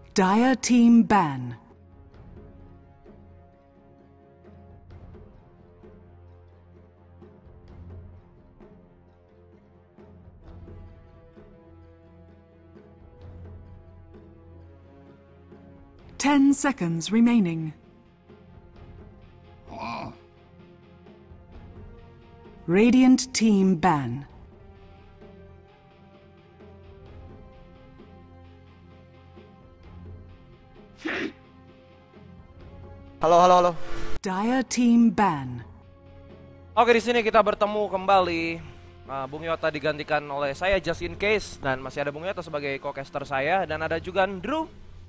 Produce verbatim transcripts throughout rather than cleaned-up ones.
Dire team ban. Ten seconds remaining. Radiant team ban. Halo, halo, halo. Dire team ban. Oke, di sini kita bertemu kembali. Uh, Bung Yota digantikan oleh saya just in case, dan masih ada Bung Yota sebagai co-caster saya, dan ada juga Andrew.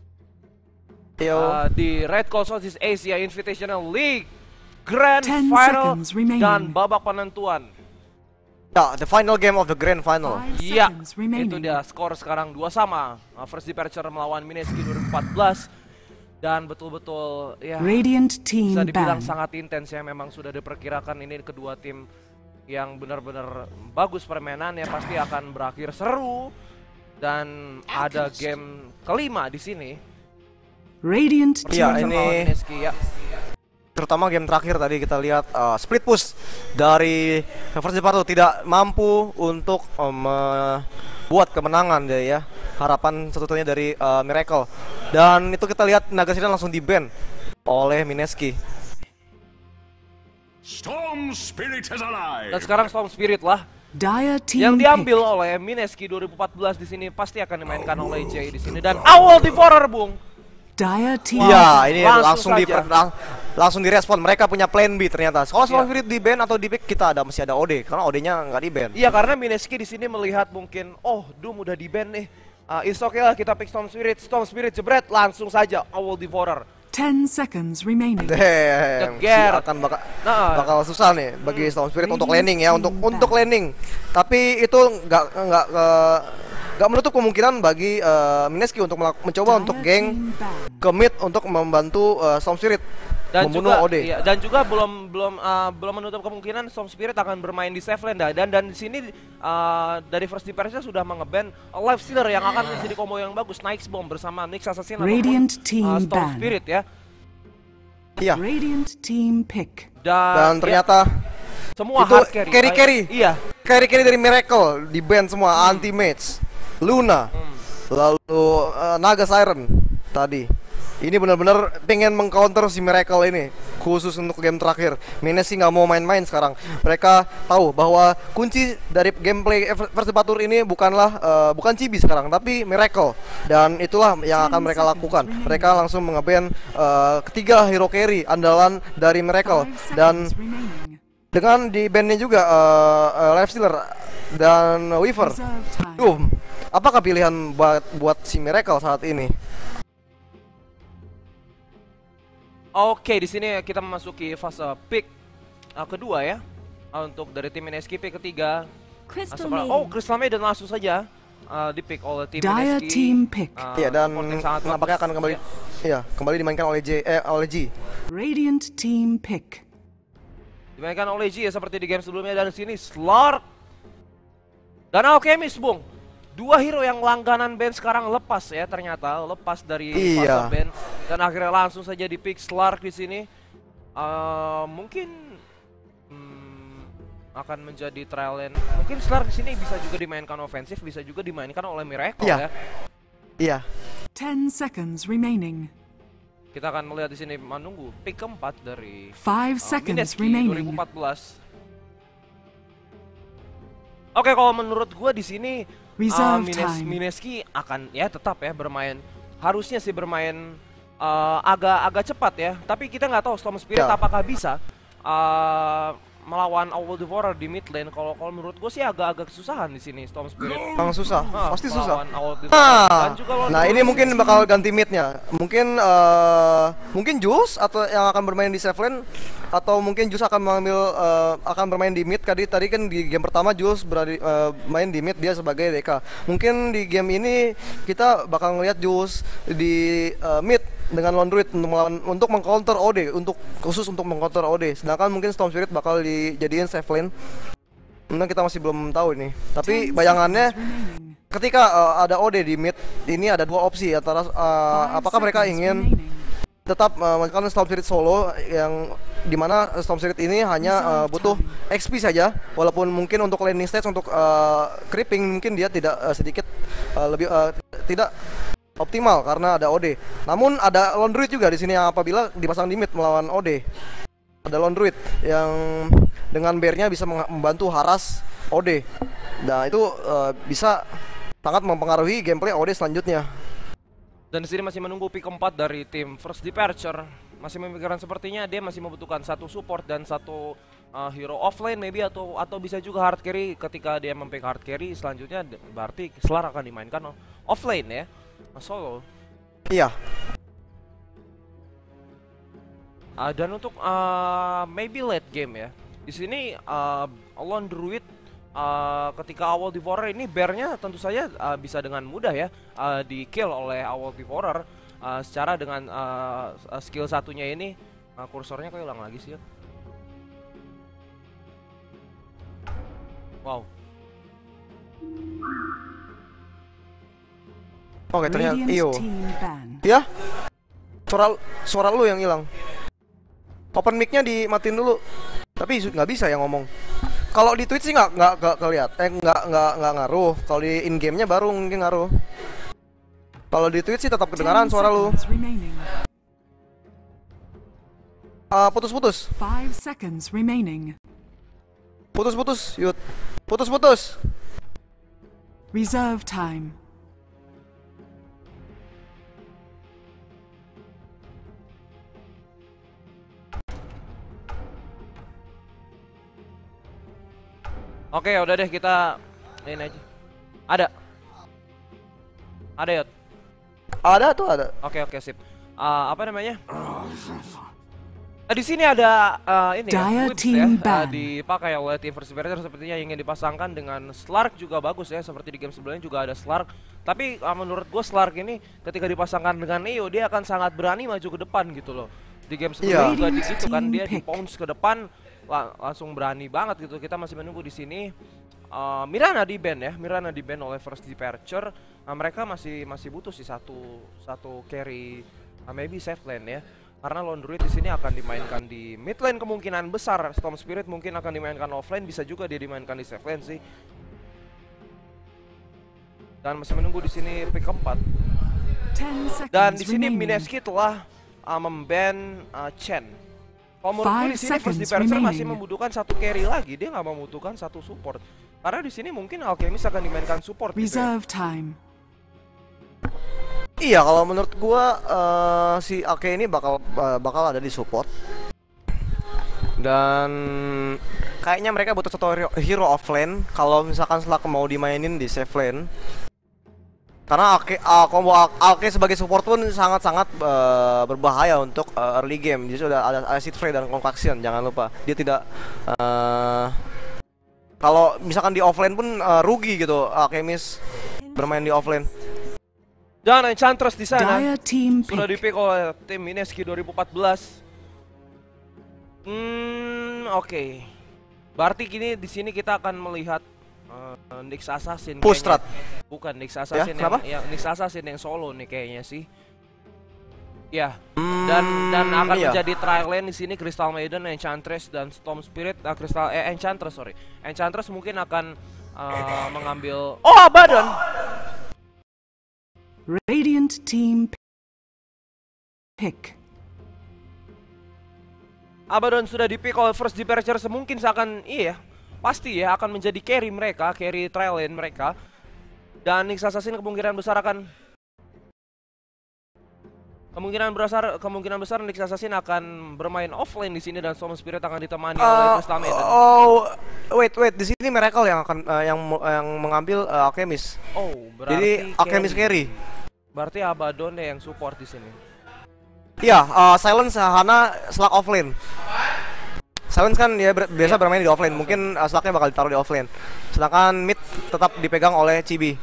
Uh, di Red Coast Southeast Asia Invitational League Grand Final dan babak penentuan. Ya, the final game of the Grand Final. Iya, itu dia skor sekarang dua sama. Uh, First Departure melawan Mineski dua ribu empat belas. Dan betul-betul ya Radiant team bisa dibilang ban. sangat intens ya. Memang sudah diperkirakan ini kedua tim yang benar-benar bagus permainannya, pasti akan berakhir seru. Dan ada game kelima di sini. Radiant ya, team ini Mineski, ya. Terutama game terakhir tadi kita lihat uh, split push dari First Departure tidak mampu untuk um, membuat kemenangan deh ya. Harapan satu-satunya dari uh, Miracle. Dan itu kita lihat Nagashidan langsung di-ban oleh Mineski. Storm Spirit is alive. Dan sekarang Storm Spirit lah Dire team yang diambil pick. oleh Mineski dua ribu empat belas di sini, pasti akan dimainkan oleh Jay di sini, dan Owl Devourer, Bung. Dire team. Iya, ini langsung langsung, di saja. lang, langsung direspon. Mereka punya plan B ternyata. Kalau Storm Iya. Spirit di-ban atau di-pick, kita ada masih ada O D karena O D-nya nggak di-ban. Iya, karena Mineski di sini melihat mungkin, oh, Doom udah di-ban nih. Uh, it's okay lah, kita pick Storm Spirit. Storm Spirit jebret, langsung saja Owl Devourer. Ten seconds remaining. Damn, Ceger. akan bakal Nah. bakal susah nih bagi Storm Spirit untuk landing ya, untuk Radiant untuk team landing. Tapi itu nggak nggak eh, nggak menutup kemungkinan bagi uh, Mineski untuk melak- mencoba untuk Dire geng team ban. ke mid untuk membantu uh, Storm Spirit Dan membunuh juga, O D. iya, dan juga belum belum uh, belum menutup kemungkinan Storm Spirit akan bermain di safe lane dah. Dan dan di sini uh, dari First Departure sudah mengeban Life Stealer yang akan menjadi combo yang bagus, Night's Bomb bersama Nyx Assassin Radiant ataupun team uh, Storm ban. Spirit ya. Iya. Radiant team pick. Dan, Dan ternyata ya, semua itu hard carry. carry Uh, carry. Iya. Carry carry dari Miracle di band semua, anti mage, Luna, lalu uh, Naga Siren tadi. Ini benar-benar pengen mengcounter si Miracle ini, khusus untuk game terakhir. Mineski nggak mau main-main sekarang. Mereka tahu bahwa kunci dari gameplay First Departure ini bukanlah uh, bukan Chibi sekarang, tapi Miracle. Dan itulah yang akan mereka lakukan. Mereka langsung mengeban uh, ketiga hero carry andalan dari Miracle. Five Dan seconds remaining. dengan di bandnya juga uh, uh, Life Stealer dan Weaver. Reserve time. Duh, apakah pilihan buat buat si Miracle saat ini? Oke, di sini kita memasuki fase pick uh, kedua ya. Uh, untuk dari tim Mineski pick ketiga. Crystal Uh, oh, Crystal Maiden langsung saja uh, di pick oleh tim Dire Mineski. team pick. Uh, Iya, dan support yang sangat nampaknya bagus. akan kembali Ya. iya, kembali dimainkan oleh J eh oleh G. Radiant team pick. Dimainkan oleh G ya, seperti di game sebelumnya. Dan di sini Slark dan Alchemist, Bung. Dua hero yang langganan band sekarang lepas ya, ternyata lepas dari Iya. fase band, dan akhirnya langsung saja di pick Slark di sini. Uh, mungkin hmm, akan menjadi trial lane. Mungkin Slark di sini bisa juga dimainkan ofensif, bisa juga dimainkan oleh Miracle Iya. ya. Iya. Ten seconds remaining. Kita akan melihat di sini menunggu pick keempat dari Five uh, seconds Mineski dua ribu remaining. empat belas. Oke, kalau menurut gua di sini uh, Reserve Mines time. Mineski akan ya tetap ya bermain, harusnya sih bermain uh, agak agak cepat ya. Tapi kita nggak tahu Storm Spirit Ya. apakah bisa uh, melawan Owl Devourer di mid lane. Kalau kalau menurut gue sih agak-agak kesusahan di sini Storm Spirit. Emang susah, Ah, pasti susah. melawan Owl Devourer. Dan Nah, juga lawan nah ini Devourer mungkin sih. bakal ganti midnya. Mungkin eh mungkin Jules atau yang akan bermain di safe lane, atau mungkin Jules akan mengambil eh, akan bermain di mid. Tadi tadi kan di game pertama Jules berada eh, main di mid, dia sebagai D K. Mungkin di game ini kita bakal ngelihat Jules di eh, mid dengan lone druid untuk melawan, untuk mengcounter O D, untuk khusus untuk mengcounter O D. Sedangkan mungkin Storm Spirit bakal dijadiin safe lane. Nah, kita masih belum tahu ini. Tapi Ten bayangannya seconds remaining. ketika uh, ada O D di mid, ini ada dua opsi antara uh, apakah mereka ingin tetap uh, melakukan Storm Spirit solo yang dimana Storm Spirit ini hanya uh, butuh X P saja, walaupun mungkin untuk landing stage untuk uh, creeping mungkin dia tidak uh, sedikit uh, lebih uh, tidak optimal karena ada O D. Namun ada Lone Druid juga di sini yang apabila dipasang di mid melawan O D. Ada Lone Druid yang dengan bear-nya bisa membantu haras O D. Nah, itu uh, bisa sangat mempengaruhi gameplay O D selanjutnya. Dan di sini masih menunggu pick keempat dari tim First Departure. Masih memikirkan sepertinya dia masih membutuhkan satu support dan satu uh, hero offlane maybe atau atau bisa juga hard carry. Ketika dia mempick hard carry selanjutnya berarti Slar akan dimainkan offlane ya. Nah, solo. Iya. Uh, dan untuk uh, maybe late game ya. Di sini uh, Lone Druid Uh, ketika Owl Devourer ini bear-nya tentu saja uh, bisa dengan mudah ya uh, di kill oleh Owl Devourer uh, secara dengan uh, skill satunya ini. uh, kursornya kayak ulang lagi sih ya. Wow. Oke, ternyata iyo. Ya? Suara suara lu yang hilang. Open mic-nya dimatiin dulu. Tapi nggak bisa ya ngomong. Kalau di Twitch sih nggak nggak nggak kelihat, eh nggak nggak nggak ngaruh. Kalau di in game-nya baru mungkin ngaruh. Kalau di Twitch sih tetap kedengaran suara lu. Uh, putus-putus. Five seconds remaining. Putus-putus, Yud. Putus-putus. Reserve time. Oke, udah deh kita ini aja. Ada. Ada, Yot. Ada tuh ada. Oke, oke, sip. Uh, apa namanya? Nah, di sini ada uh, ini ya, whips ya, uh, dipakai oleh tim First Departure sepertinya ingin dipasangkan dengan Slark juga bagus ya, seperti di game sebelumnya juga ada Slark. Tapi uh, menurut gue Slark ini ketika dipasangkan dengan Neo dia akan sangat berani maju ke depan gitu loh. Di game sebelumnya yeah. juga di situ kan dia di pounce ke depan lang langsung berani banget gitu. Kita masih menunggu di sini. Uh, Mirana di ban ya, Mirana di ban oleh First Departure. Uh, mereka masih masih butuh sih satu satu carry, uh, maybe safe lane ya. Karena Lone Druid di sini akan dimainkan di mid lane kemungkinan besar. Storm Spirit mungkin akan dimainkan offlane, bisa juga dia dimainkan di safe lane sih. Dan masih menunggu di sini pick keempat. Dan di sini Mineski telah uh, memban uh, Chen. Kalau menurut gue di sini First Departure masih membutuhkan satu carry lagi, dia nggak membutuhkan satu support. Karena di sini mungkin Alchemist akan dimainkan support. Reserve time. Iya, kalau menurut gua uh, si Alke ini bakal uh, bakal ada di support. Dan kayaknya mereka butuh satu hero, hero offlane kalau misalkan Slug mau dimainin di safe lane. Karena Alke uh, combo Alke sebagai support pun sangat-sangat uh, berbahaya untuk uh, early game. Jadi sudah ada acid spray dan concoction, jangan lupa. Dia tidak uh, kalau misalkan di offlane pun uh, rugi gitu Alchemist bermain di offlane. Dan Enchantress di sana team sudah dipick oleh tim Mineski dua ribu empat belas. Hmm, oke. Okay. Berarti kini di sini kita akan melihat uh, Nyx Assassin. Push strat. Bukan Nyx Assassin ya, yang, yang Nyx Assassin yang solo nih kayaknya sih. Ya. Hmm, dan dan akan iya. menjadi trial lane di sini Crystal Maiden, Enchantress dan Storm Spirit. Uh, Crystal eh Enchantress sorry. Enchantress mungkin akan uh, mengambil. Oh, Abaddon. Radiant team pick. Abaddon sudah dipick oleh First Departure, semungkin seakan iya pasti ya akan menjadi carry mereka, carry trial lane mereka. Dan Nyx Assassin kemungkinan besar akan kemungkinan besar kemungkinan besar Nyx Assassin akan bermain offlane di sini dan Storm Spirit akan ditemani uh, oleh Crystal Maiden. Oh, wait wait di sini Miracle yang akan uh, yang yang mengambil uh, Alchemist. Oh, berarti jadi Alchemist carry. Berarti Abaddon yang support di sini. Iya, uh, Silence Hana Slug offlane. Silence kan dia ber biasa yeah. bermain di offlane, mungkin uh, Slugnya bakal ditaruh di offlane. Sedangkan mid tetap dipegang oleh Chibi.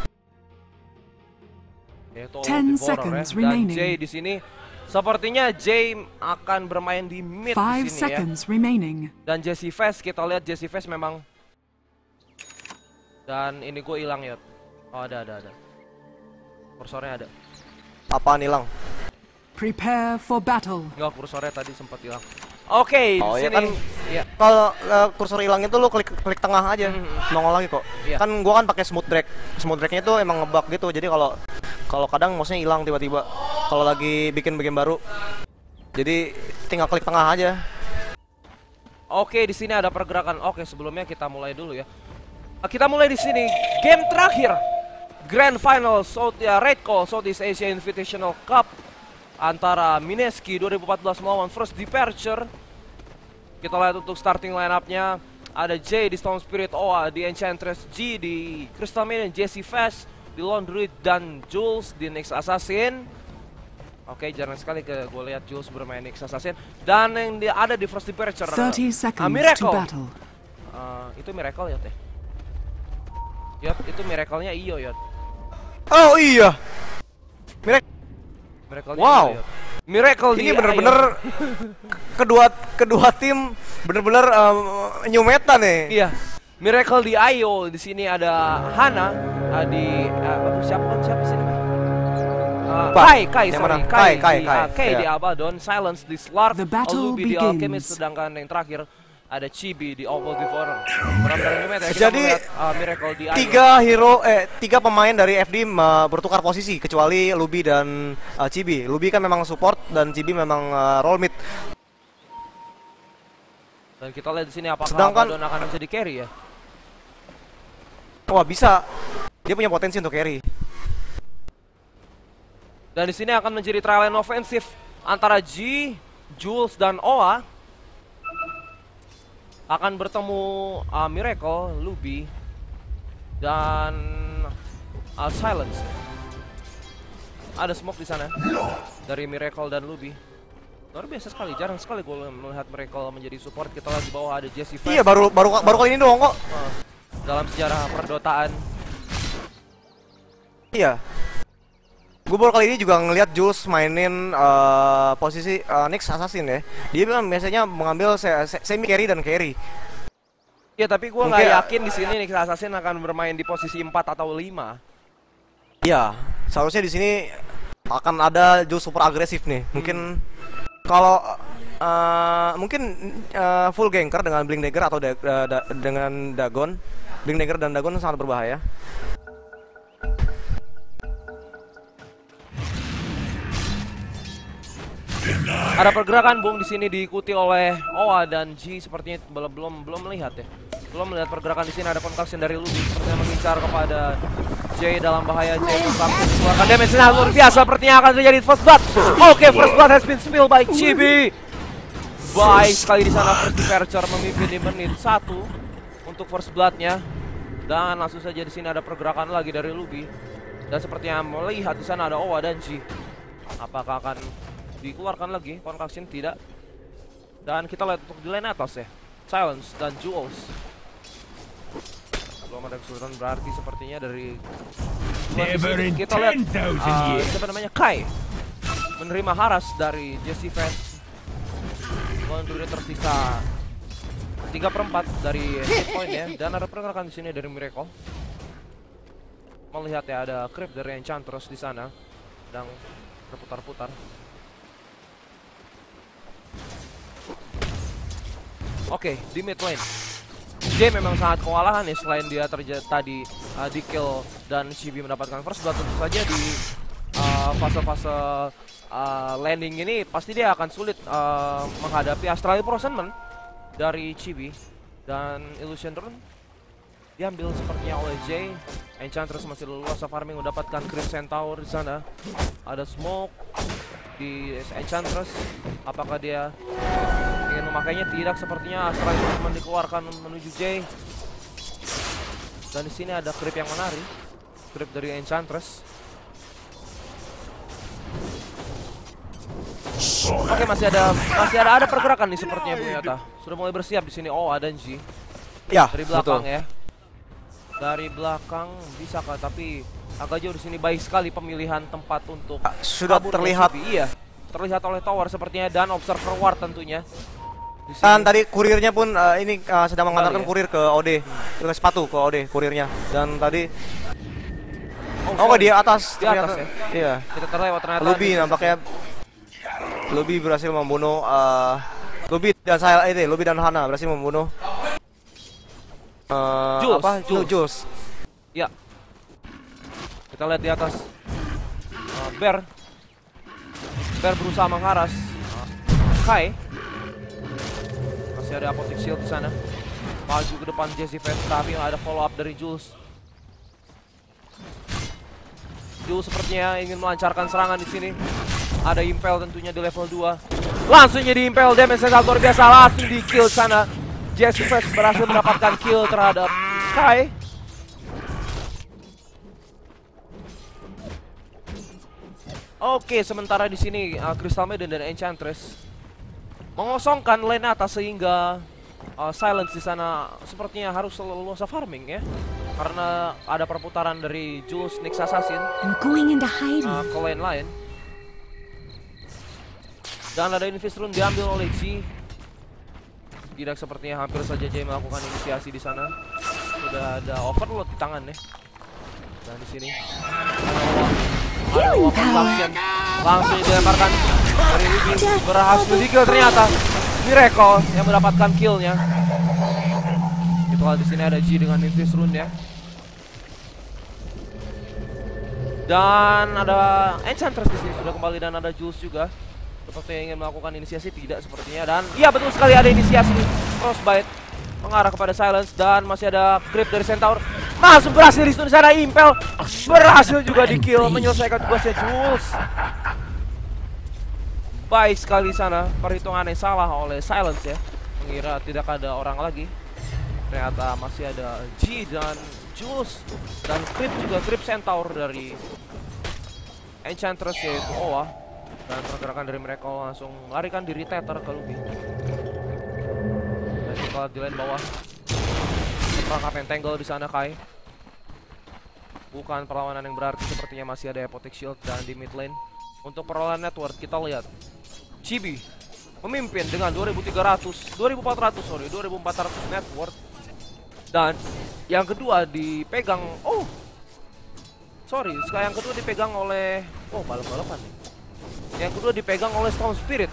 ten seconds ya. Dan Jay di sini sepertinya Jay akan bermain di mid Five di sini seconds ya. Remaining. Dan Jesse Fest kita lihat Jesse Fest memang. Dan ini gue hilang ya. Oh, ada ada ada. Kursornya ada. Apaan hilang? Prepare for battle. Enggak, kursornya tadi sempat hilang. Oke, Oh, di ya sini. kan. Iya. Kalau uh, kursor hilang itu lu klik klik tengah aja, Mhm. nongol lagi kok. Iya. Kan gua kan pakai smooth drag. Smooth dragnya itu emang ngebug gitu. Jadi kalau kalau kadang mouse-nya hilang tiba-tiba. Kalau lagi bikin game baru. Jadi tinggal klik tengah aja. Oke, di sini ada pergerakan. Oke, sebelumnya kita mulai dulu ya. Ah, Kita mulai di sini. Game terakhir. Grand Final South ya, Red Call Southeast Asia Invitational Cup antara Mineski dua ribu empat belas melawan First Departure. Kita lihat untuk starting line-up-nya. Ada J di Stone Spirit, Oa di Enchantress, G di Crystal Maiden, Jesse Fast di Lone Druid, dan Jules di Nyx Assassin. Oke, jarang sekali ke gue lihat Jules bermain Nyx Assassin. Dan yang di, ada di First Departure thirty ah, seconds to Miracle. battle. Ah, itu Miracle ya teh. Yot, itu Miracle-nya Iyo Yot. Oh iya. Mirek. Miracle Wow. Iyo, Yot. Miracle Ini di bener-bener Ayo. kedua kedua tim bener-bener um, new meta nih. Iya. Miracle di Ayo. Di sini ada Hana, ah, di ah, aduh, siapa siapa sih namanya? Uh, Apa? Kai, Kai, Yang sorry, mana? Kai, Kai, Kai, di, Kai. ah, Kai Iya. di Abaddon, Silence di Slark, The battle Luby di begins. Alchemist, sedangkan yang terakhir ada Chibi di Oval Devourer. Beram dari New Meta, kita Jadi, melihat, uh, Miracle di Ayo. Tiga hero eh tiga pemain dari F D uh, bertukar posisi kecuali Luby dan uh, Chibi. Luby kan memang support dan Chibi memang uh, roll mid. Dan kita lihat di sini apakah Sedangkan- Abaddon akan menjadi carry ya. Wah, bisa. Dia punya potensi untuk carry. Dan di sini akan menjadi trial and offensive antara G, Jules, dan Oa. Akan bertemu uh, Miracle, Luby, dan uh, Silence. Ada smoke di sana dari Miracle dan Luby. Luar biasa sekali, jarang sekali gue melihat Miracle menjadi support. Kita lihat di bawah ada Jesse Fast. Iya, baru baru baru kali ini doang kok. Uh, dalam sejarah perdotaan. Iya. Gue baru kali ini juga ngelihat Jules mainin uh, posisi uh, Nyx Assassin ya. Dia kan biasanya mengambil se se semi carry dan carry. Ya tapi gue Mungkin- nggak yakin di sini Nyx Assassin akan bermain di posisi empat atau lima. Iya, seharusnya di sini akan ada Jules super agresif nih. Mungkin kalau uh, mungkin uh, full ganker dengan Blink Dagger atau da da da dengan Dagon. Blink Dagger dan Dagon sangat berbahaya. Ada pergerakan Bung di sini diikuti oleh Oa dan G, sepertinya belum belum belum melihat ya. Belum melihat pergerakan di sini. Ada concoction dari Luby sepertinya mengincar kepada J dalam bahaya. J concoction keluarkan damage yang luar biasa, sepertinya akan terjadi first blood. Oke, first blood has been spilled by Chibi. Baik sekali di sana First Departure memimpin di menit satu untuk first bloodnya. Dan langsung saja di sini ada pergerakan lagi dari Luby. Dan sepertinya melihat di sana ada Oa dan G. Apakah akan dikeluarkan lagi concoction? Tidak. Dan kita lihat untuk di lane atas ya, Silence dan Jules. Belum ada kesulitan berarti sepertinya dari Never in kita lihat ten thousand uh, years. siapa namanya, Kai menerima haras dari Jesse Fast. Lone tersisa tiga per empat dari hit point ya. Dan ada pergerakan di sini dari Miracle. Melihat ya, ada creep dari Enchantress di sana sedang berputar-putar. Oke, di mid lane J memang sangat kewalahan nih, selain dia terjadi tadi uh, di kill dan Chibi mendapatkan first blood. Tentu saja di fase-fase uh, uh, landing ini pasti dia akan sulit uh, menghadapi Astral Imprisonment dari Chibi. Dan Illusion Rune diambil sepertinya oleh J. Enchantress masih leluasa farming, mendapatkan Crypt Centaur di sana. Ada smoke di Enchantress. Apakah dia ingin memakainya? Tidak, sepertinya Astral Imprisonment dikeluarkan menuju J. Dan di sini ada creep yang menarik, creep dari Enchantress. Oke, masih ada masih ada ada pergerakan nih sepertinya Bung Yata. Sudah mulai bersiap di sini. Oh, ada G Ya, dari belakang betul. ya. Dari belakang bisa kah, tapi agak jauh di sini. Baik sekali pemilihan tempat untuk Sudah kabur terlihat. dari Chibi. Iya, terlihat oleh tower sepertinya, dan observer ward tentunya. Di sini. Dan tadi kurirnya pun uh, ini uh, sedang mengantarkan ya? kurir ke O D, ke sepatu ke O D kurirnya. Dan tadi Oh, sorry. di atas. Di atas ternyata. ya. Iya. Kita terlewat ternyata. Luby nampaknya Luby berhasil membunuh uh, Luby dan saya ini, Luby dan Hana berhasil membunuh uh, Jules, apa? Jules. Jules. Ya. Kita lihat di atas. Uh, Bear. Bear berusaha mengharas uh, Kai. Masih ada Apotek Shield di sana. Maju ke depan Jesse Fest, tapi ada follow up dari Jules. Jules sepertinya ingin melancarkan serangan di sini. Ada impel tentunya di level dua. Langsung jadi impel, damage sangat luar biasa, langsung di kill sana. Jesse Fest berhasil mendapatkan kill terhadap Kai. Oke, sementara di sini uh, Crystal Maiden dan Enchantress mengosongkan lane atas sehingga uh, Silence di sana sepertinya harus selalu luasa farming ya, karena ada perputaran dari Jules Nyx Assassin I'm going into hiding. uh, ke lane lain. Dan ada Invis Rune diambil oleh G. Tidak sepertinya hampir saja J melakukan inisiasi di sana. Sudah ada overload di tangan ya. Dan di sini ada weapon function langsung dilemparkan dari Ruby, berhasil di kill ternyata. Miracle yang mendapatkan killnya. Itulah di sini ada G dengan Invis Rune ya. Dan ada Enchantress di sini sudah kembali dan ada Jules juga. Seperti yang ingin melakukan inisiasi, tidak sepertinya. Dan iya betul sekali ada inisiasi. Frostbite mengarah kepada Silence dan masih ada creep dari Centaur. Langsung berhasil di sana, Impel berhasil juga di kill, menyelesaikan tugasnya Jules. Baik sekali sana, perhitungannya salah oleh Silence ya. Mengira tidak ada orang lagi. Ternyata masih ada G dan Jules. Dan creep juga, creep Centaur dari Enchantress yaitu Owa. Dan pergerakan dari mereka langsung larikan diri Tether ke Luby. Dan kita di lane bawah. Perangkap Entangle di sana Kai. Bukan perlawanan yang berarti, sepertinya masih ada Apotek Shield. Dan di mid lane untuk perlawanan network kita lihat Chibi memimpin dengan dua ribu tiga ratus, dua ribu empat ratus sorry, dua ribu empat ratus network. Dan yang kedua dipegang, oh sorry, sekarang yang kedua dipegang oleh, oh balap-balapan nih. Yang kedua dipegang oleh Stone Spirit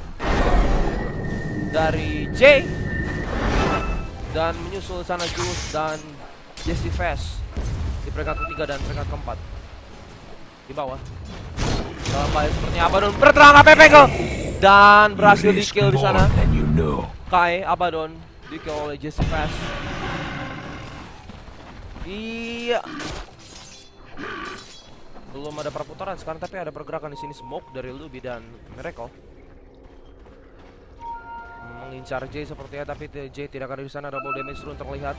dari J. Dan menyusul sana Jules dan Jesse Fest di peringkat ketiga dan peringkat keempat. Di bawah dalam bahaya sepertinya Abaddon berterang H P Pegel dan berhasil di kill di sana. Kai Abaddon di kill oleh Jesse Fest. Iya. Belum ada perputaran sekarang, tapi ada pergerakan di sini. Smoke dari Luby dan Miracle mengincar J sepertinya, tapi J tidak ada di sana. Double damage rune terlihat.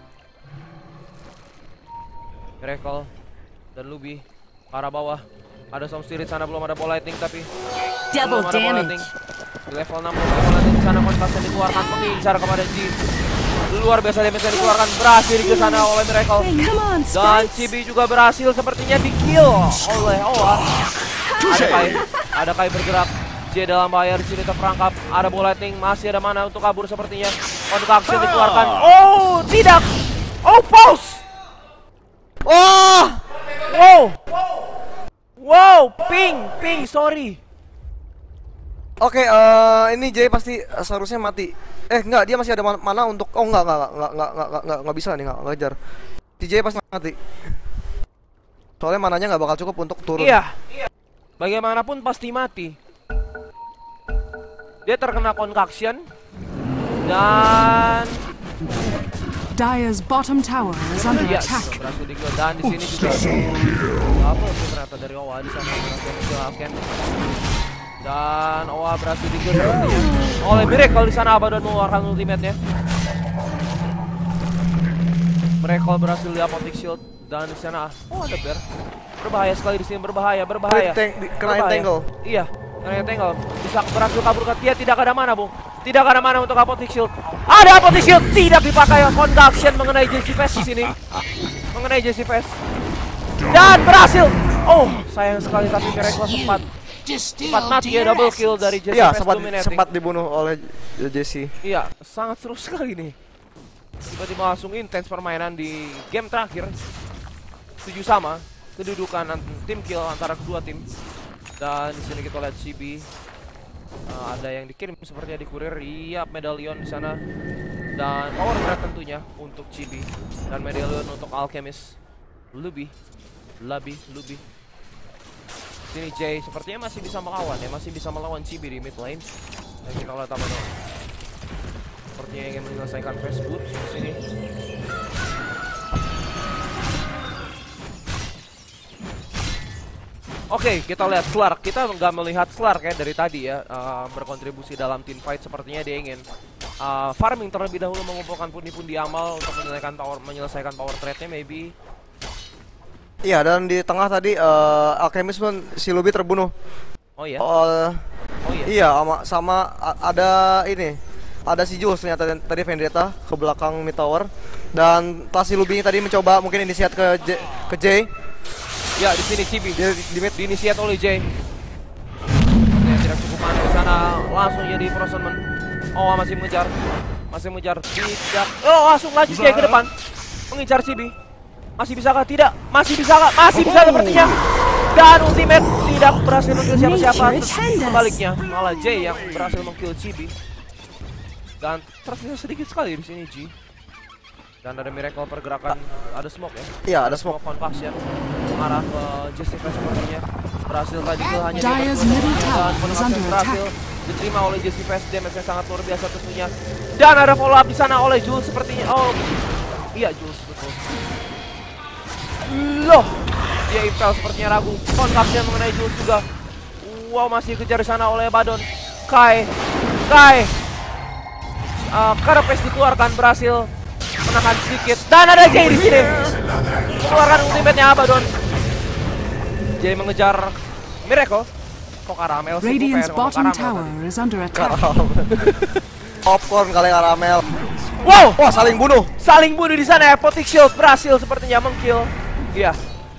Miracle dan Luby ke arah bawah. Ada Sound Spirit sana, belum ada ball lightning, tapi Double belum ada ball damage. lightning. Di level enam belum ada ball lightning di sana. Kontraksi dikeluarkan, mengincar kepada J. Luar biasa damage yang dikeluarkan, berhasil ke sana oleh Miracle. Come on, Dan Spice. Chibi juga berhasil sepertinya di kill oleh Owa. Ada Kai, ada Kai bergerak. J dalam bahaya di sini terperangkap. Ada ball lightning, masih ada mana untuk kabur sepertinya. Kontraksi dikeluarkan. Oh, tidak. Oh, pause. Oh! Wow. Wow, ping, ping, sorry. Oke, eh ini J pasti eh, seharusnya mati. Eh enggak, dia masih ada man- mana untuk oh enggak enggak enggak enggak enggak enggak enggak, enggak bisa nih, enggak ngejar. T J pasti mati. Soalnya mananya enggak bakal cukup untuk turun. Iya. Bagaimanapun pasti mati. Dia terkena concoction dan Dire's bottom tower is under yes, attack. berhasil di kill. Dan di sini juga apa sih ternyata dari Owa di sana berhasil. Dan Owa berhasil di kill sepertinya oleh Miracle di sana. Abaddon mengeluarkan ultimate-nya. Miracle berhasil di Apotek Shield dan di sana oh ada Bear. Berbahaya sekali di sini, berbahaya, berbahaya. Tank- di- kena Berbahaya. entangle. Iya, kena entangle. Bisa berhasil kabur ke dia, tidak ada mana, Bung. Tidak ada mana untuk Apotek Shield. Ada Apotek Shield, tidak dipakai. Conduction mengenai Jesse Fest di sini. Mengenai Jesse Fest. Dan berhasil. Oh, sayang sekali tapi Miracle sempat sempat mati ya, double kill dari Jesse Iya, Fest sempat dominating. sempat dibunuh oleh Jesse. Iya, sangat seru sekali nih. Tiba-tiba langsung intens permainan di game terakhir. tujuh sama. kedudukan tim kill antara kedua tim. Dan di sini kita lihat C B uh, ada yang dikirim sepertinya di kurir. Iya, medalion di sana. Dan power grab tentunya untuk C B dan medalion untuk Alchemist. Lebih, lebih, lebih. Sini Jay sepertinya masih bisa melawan ya, masih bisa melawan C B di mid lane. Dan kita lihat apa dong. Sepertinya ingin menyelesaikan fast boot di sini. Oke, okay, kita lihat Slark. Kita nggak melihat Slark ya dari tadi ya uh, berkontribusi dalam team fight. Sepertinya dia ingin uh, farming terlebih dahulu, mengumpulkan pundi-pundi amal untuk menyelesaikan power menyelesaikan power trade-nya maybe. Iya, dan di tengah tadi uh, Alchemist pun si Luby terbunuh. Oh iya. Uh, oh iya. Iya, sama, sama ada ini. Ada si Jules ternyata tadi Vendetta ke belakang mid tower. Dan tas si Luby tadi mencoba mungkin inisiat ke J, ke J. Ya, di sini C B di, di mid diinisiat oleh J. Sepertinya tidak cukup mana di sana, langsung jadi frozenman. Oh, masih mengejar. Masih mengejar. Tidak. Oh, langsung laju J ke depan. Mengincar C B. Masih bisakah? Tidak. Masih bisakah? Masih bisa sepertinya. Dan ultimate tidak berhasil mengkill siapa-siapa. Sebaliknya, malah J yang berhasil mengkill C B. Dan tersisa sedikit sekali di sini G. Dan ada miracle pergerakan, ada smoke ya? Iya, ada smoke. Concoction mengarah ke Justified sepertinya. Berhasil tadi kill hanya di Dire's middle tower dan is Concoction under berhasil attack. diterima oleh Justified. Damage yang sangat luar biasa tentunya. Dan ada follow up di sana oleh Jules sepertinya. Oh, iya Jules betul. Loh, dia impel sepertinya ragu. Concoction mengenai Jules juga. Wow, masih kejar di sana oleh Abaddon. Kai, Kai. Uh, Carapace dikeluarkan, berhasil menahan sedikit. Dan ada Jay di sini. Keluarkan ultimate-nya Abaddon. Jay mengejar Miracle. Kok Caramel sih? Radiant's bottom tower is under attack. Popcorn kali Caramel. Wow, wah saling bunuh. Saling bunuh di sana. Apotheosis Shield berhasil sepertinya mengkill. Iya.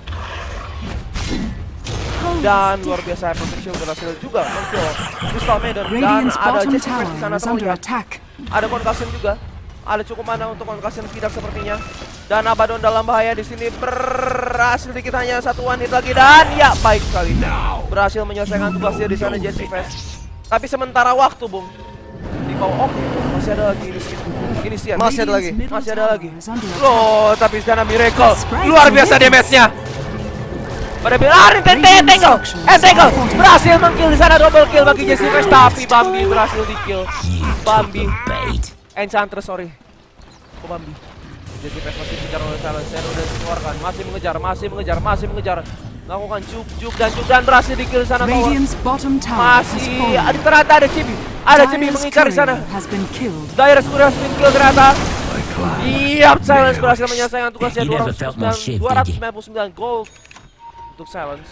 Dan luar biasa Apotheosis Shield berhasil juga mengkill Crystal Maiden. Dan ada Jessica di sana terlihat. Ada Concussion juga. Ada cukup mana untuk Concussion tidak sepertinya. Dan Abaddon dalam bahaya di sini, berhasil dikit hanya satu one hit lagi. Dan ya baik sekali berhasil menyelesaikan tugasnya di sana Jessica. Tapi sementara waktu Bung di bawah, oke masih ada lagi inisiat. Masih ada lagi. Masih ada lagi. Loh, tapi di sana Miracle luar biasa damage-nya. Pada bilang Entangle, Entangle berhasil mengkill di sana, double kill bagi Jessica. Tapi Bambi berhasil di kill. Bambi Enchantress, sorry. Kok Bambi? Jessica masih dikejar oleh Silencer, udah dikeluarkan. Masih mengejar, masih mengejar, masih mengejar. Lakukan juk, juk dan juk dan berhasil di kill di sana. Masih ada ternyata ada Chibi. Ada Chibi mengincar di sana. Dire's Courier has been kill ternyata. Iya, Silence berhasil menyelesaikan tugasnya. dua ratus sembilan puluh sembilan gold untuk Silence.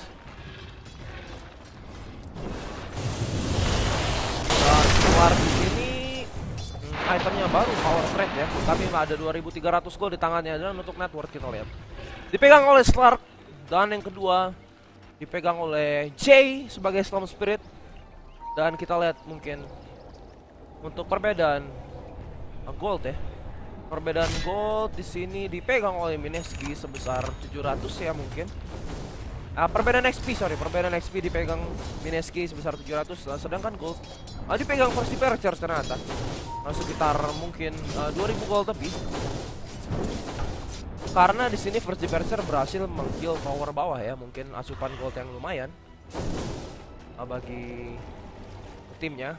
Dan keluar di sini hmm, itemnya baru power trade ya, tapi ada dua ribu tiga ratus gold di tangannya. Dan untuk network kita lihat dipegang oleh Slark, dan yang kedua dipegang oleh Jay sebagai Storm Spirit. Dan kita lihat mungkin untuk perbedaan gold ya. Perbedaan gold di sini dipegang oleh Mineski sebesar tujuh ratus ya mungkin. Uh, perbedaan X P, sorry, perbedaan X P dipegang Mineski sebesar tujuh ratus, uh, sedangkan gold uh, dipegang First Departure ternyata uh, sekitar mungkin uh, dua ribu gold lebih. Karena di sini First Departure berhasil mengkill tower bawah ya, mungkin asupan gold yang lumayan uh, bagi timnya.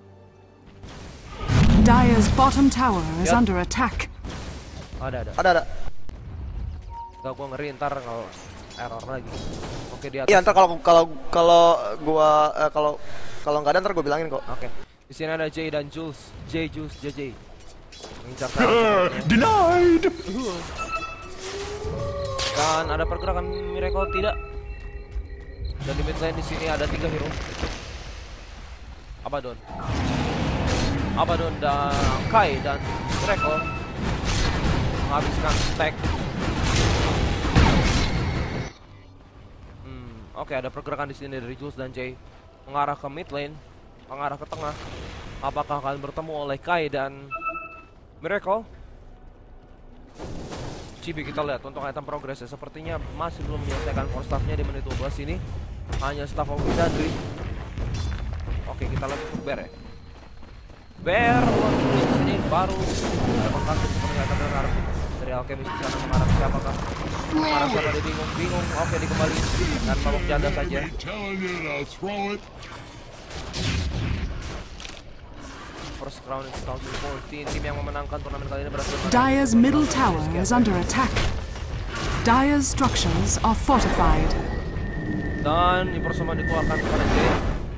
Dire's bottom tower is Yep. under attack. Ada ada. Ada ada. Gak, gua ngeri ntar kalau error lagi. Oke, di atas. Iya, ntar kalau kalau kalau gua eh, kalau kalau nggak ada ntar gua bilangin kok. Oke. Di sini ada Jay dan Jules. Jay, Jules, J J. Mengincar Uh, denied. Dan ada pergerakan Miracle tidak. Dan di mid lane di sini ada tiga hero. Abaddon. Abaddon dan Kai dan Miracle menghabiskan stack. Hmm, oke, ada pergerakan di sini dari Jules dan Jay mengarah ke mid lane, mengarah ke tengah. Apakah akan bertemu oleh Kai dan Miracle? Chibi kita lihat untuk item progresnya sepertinya masih belum menyelesaikan core staffnya di menit dua belas ini. Hanya staff of Wizardry. Oke, kita lihat untuk Bear ya. Bear di sini baru ada konflik seperti yang kita dengar dari Alchemist di sana. Mengarah siapakah? Mengarah siapa, dia bingung, bingung. Oke, dikembali dan babak janda saja. First round in dua ribu empat belas, tim yang memenangkan turnamen kali ini berhasil. Dire's middle tower is under attack. Dire's structures are fortified. Dan Impersoman dikeluarkan kepada Jay.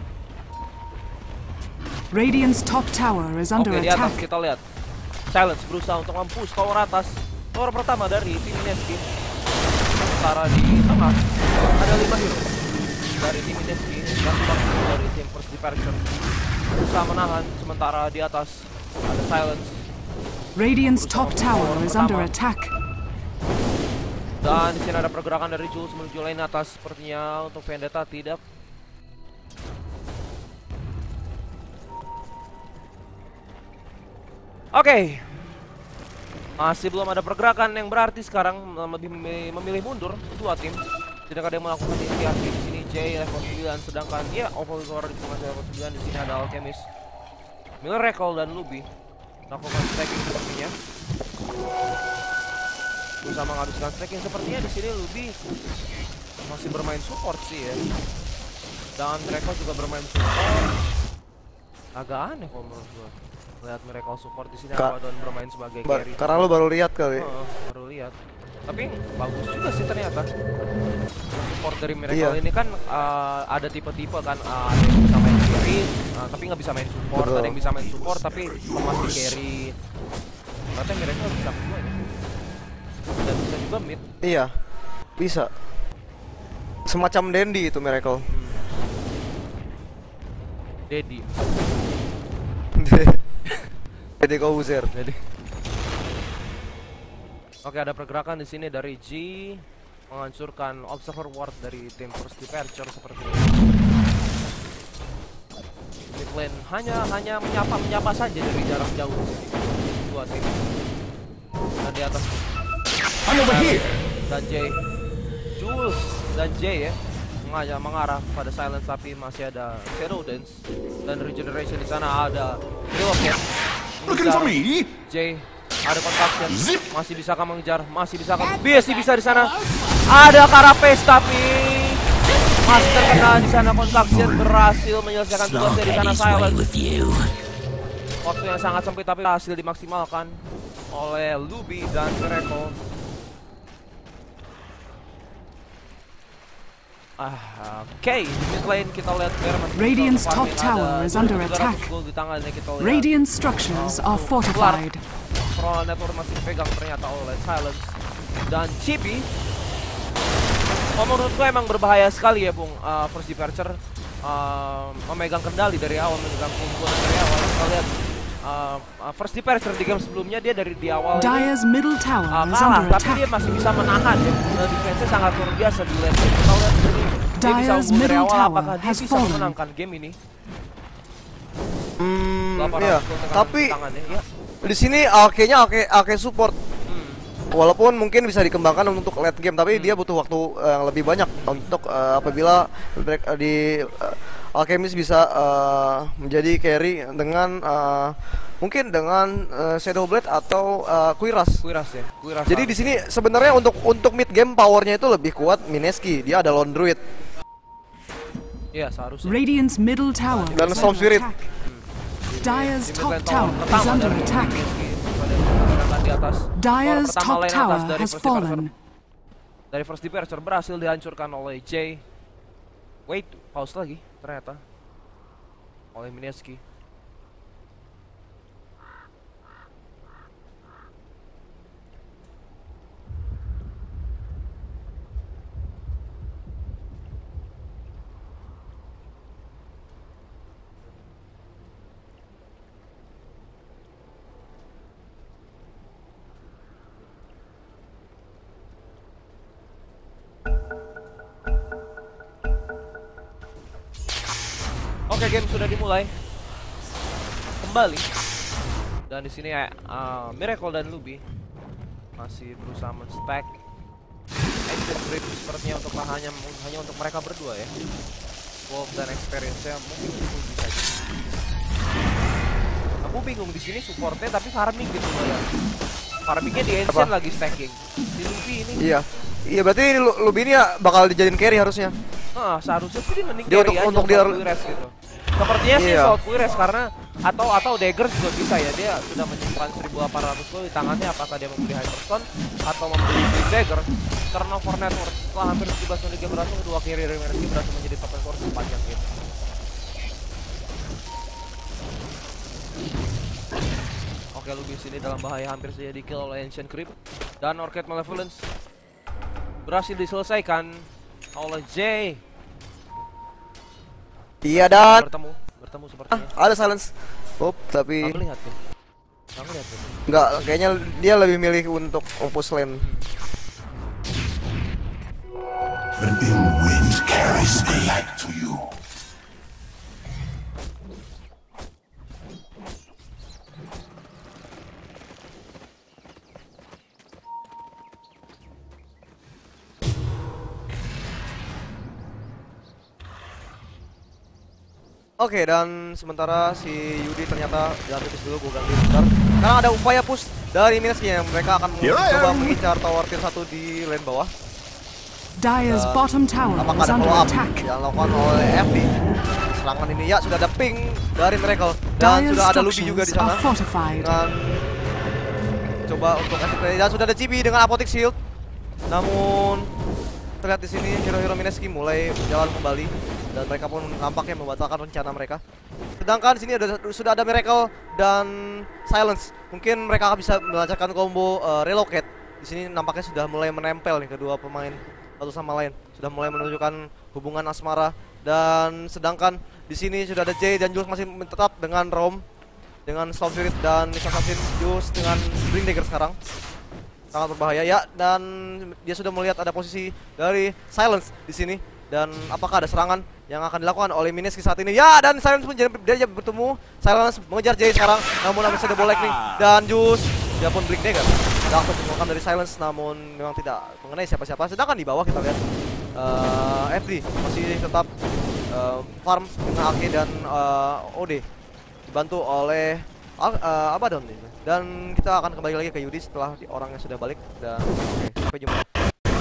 Radiant's top tower is under Oke, di atas attack. kita lihat Silence berusaha untuk mempush tower atas. Tower pertama dari tim Ineski. Sementara di tengah ada lima hero dari tim Ineski dan satu dari tim First Departure berusaha menahan. Sementara di atas ada Silence. Radiant's top tower is under attack. Dan di sini ada pergerakan dari Jules menuju lane atas. Sepertinya untuk Vendetta tidak. Oke, okay. Masih belum ada pergerakan yang berarti sekarang lebih memilih mundur dua tim. Tidak ada yang melakukan inisiasi di sini. Jay level sembilan, sedangkan dia Overlord di tengah level sembilan. Di sini ada Alchemist, Miracle dan Luby melakukan stacking sepertinya. Bisa menghabiskan stacking sepertinya di sini. Luby masih bermain support sih ya. Dan Miracle juga bermain support. Agak aneh kalau menurut gue lihat mereka support di sini. Ka Abaddon bermain sebagai ba carry. Karena lo baru lihat kali. Oh, baru lihat. Tapi bagus juga sih ternyata. Support dari Miracle Iya. ini kan uh, ada tipe-tipe kan, uh, ada yang bisa main carry, uh, tapi nggak bisa main support. Betul. Ada yang bisa main support tapi masih carry. Ternyata Miracle bisa kedua ya. Dan bisa juga mid. Iya, bisa. Semacam Dandy itu Miracle. Hmm. Daddy. Jadi Kouzer. Jadi. Oke, ada pergerakan di sini dari G menghancurkan Observer Ward dari tim First Departure seperti ini. Mid lane hanya hanya menyapa menyapa saja dari jarak jauh di sini. Dua tim. Dan di atas I'm over here. dan Jay, Jules dan Jay ya mengarah mengarah pada Silence, tapi masih ada Shadow Dance dan Regeneration di sana. Ada Relocket. Looking for me? Jay, ada Contaction. Masih bisa kan mengejar, masih bisa kan. Biasi bisa di sana. Ada Carapace tapi masih terkena di sana. Contaction berhasil menyelesaikan tugasnya di sana. Silence. Waktu yang sangat sempit tapi berhasil dimaksimalkan oleh Luby dan Miracle. Ah, oke, okay. Mid lane kita lihat Radiant's top tower is under attack. Radiant structures are fortified. Pro Network masih dipegang ternyata oleh Silence dan Chibi. Oh, menurut gue emang berbahaya sekali ya, Bung. Uh, First Departure uh, memegang kendali dari awal, memegang keunggulan dari awal. Kita lihat uh, uh, First Departure di game sebelumnya dia dari di awal Dire's middle tower uh, is kalah, under tapi attack. dia masih bisa menahan ya. Uh, defense-nya sangat luar biasa di lane. Kita lihat di sini. Dia bisa Dire's unggul dari middle awal, tower apakah dia has bisa fallen. menangkan game ini? Hmm, delapan iya. ratus dengan Tapi tangannya, ya. di sini Alke-nya Alke Alke support. Hmm. Walaupun mungkin bisa dikembangkan untuk late game, tapi Hmm. dia butuh waktu uh, yang lebih banyak untuk uh, apabila break, uh, di uh, Alchemist bisa uh, menjadi carry dengan uh, mungkin dengan uh, Shadow Blade atau uh, Kuiras. Kuiras ya, Kuiras. Jadi di sini sebenarnya untuk untuk mid game powernya itu lebih kuat Mineski. Dia ada Lone Druid Iya, seharusnya. Radiant's middle tower dan is Storm under Spirit. attack. Dire's Di top mid lane tower is pertama under dari attack. Mineski, pada pergerakan di atas. Dire's Tower pertama top lane tower atas dari has First Departure. fallen. Dari First Departure berhasil dihancurkan oleh Jay. Wait, pause lagi ternyata oleh Mineski. Oke, game sudah dimulai kembali. Dan di sini uh, Miracle dan Luby masih berusaha men-stack action grip sepertinya untuk hanya hanya untuk mereka berdua ya. Wolf dan experience-nya mungkin itu bisa aja. Aku bingung di sini supportnya tapi farming gitu loh ya. Farmingnya di ancient lagi stacking. Si Luffy ini. Iya. Iya berarti ini Luffy ini ya bakal dijadiin carry harusnya. Ah, seharusnya sih dia mending dia carry untuk, aja untuk dia rest gitu. Sepertinya sih iya. South Quires karena atau atau Dagger juga bisa ya, dia sudah menyimpan seribu delapan ratus gold di tangannya. Apakah dia membeli Hyperstone atau membeli Big Dagger? Turnover network setelah hampir tujuh belas menit game berlangsung, kedua carry Remerski berhasil menjadi top score sepanjang game. Oke, Lubis ini dalam bahaya, hampir saja di kill oleh Ancient Creep dan Orchid Malevolence berhasil diselesaikan oleh Jay. Iya dan bertemu bertemu sepertinya. Ah, ada silence. Oh, tapi Nggak melihat tuh. Nggak melihat tuh. Enggak, kayaknya dia lebih milih untuk opus lane. An ill wind carries me back to you. Oke, dan sementara si Yudi ternyata jangan putus dulu, gue ganti bentar. Karena ada upaya push dari Mineski yang mereka akan mencoba mengincar tower tier satu di lane bawah. Dire's Uh, bottom tower Apakah is ada under follow up attack. yang dilakukan oleh F D? Serangan ini ya sudah ada ping dari Miracle dan Dire's sudah ada Luffy juga di structures sana. are fortified. Dengan coba untuk exit play dan sudah ada Chibi dengan Apotek Shield. Namun terlihat di sini hero-hero Mineski mulai jalan kembali dan mereka pun nampaknya membatalkan rencana mereka. Sedangkan di sini ada sudah ada Miracle dan Silence. Mungkin mereka akan bisa melancarkan combo uh, relocate. Di sini nampaknya sudah mulai menempel nih kedua pemain satu sama lain. Sudah mulai menunjukkan hubungan asmara dan sedangkan di sini sudah ada Jay dan Jules masih tetap dengan Rom dengan Storm Spirit dan Assassin. Jules dengan Bring Dagger sekarang. Sangat berbahaya ya, dan dia sudah melihat ada posisi dari Silence di sini. Dan apakah ada serangan yang akan dilakukan oleh Mineski saat ini? Ya, dan Silence pun jadi dia bertemu. Silence mengejar Jay sekarang, namun masih ada bolek nih. Dan Jus, dia pun Blink Dagger langsung ditemukan dari Silence, namun memang tidak mengenai siapa-siapa. Sedangkan di bawah kita lihat uh, F D masih tetap uh, farm dengan Ake dan uh, O D dibantu oleh uh, Abaddon ini. Dan kita akan kembali lagi ke Yudi setelah di orangnya sudah balik. Dan oke, okay, sampai jumpa.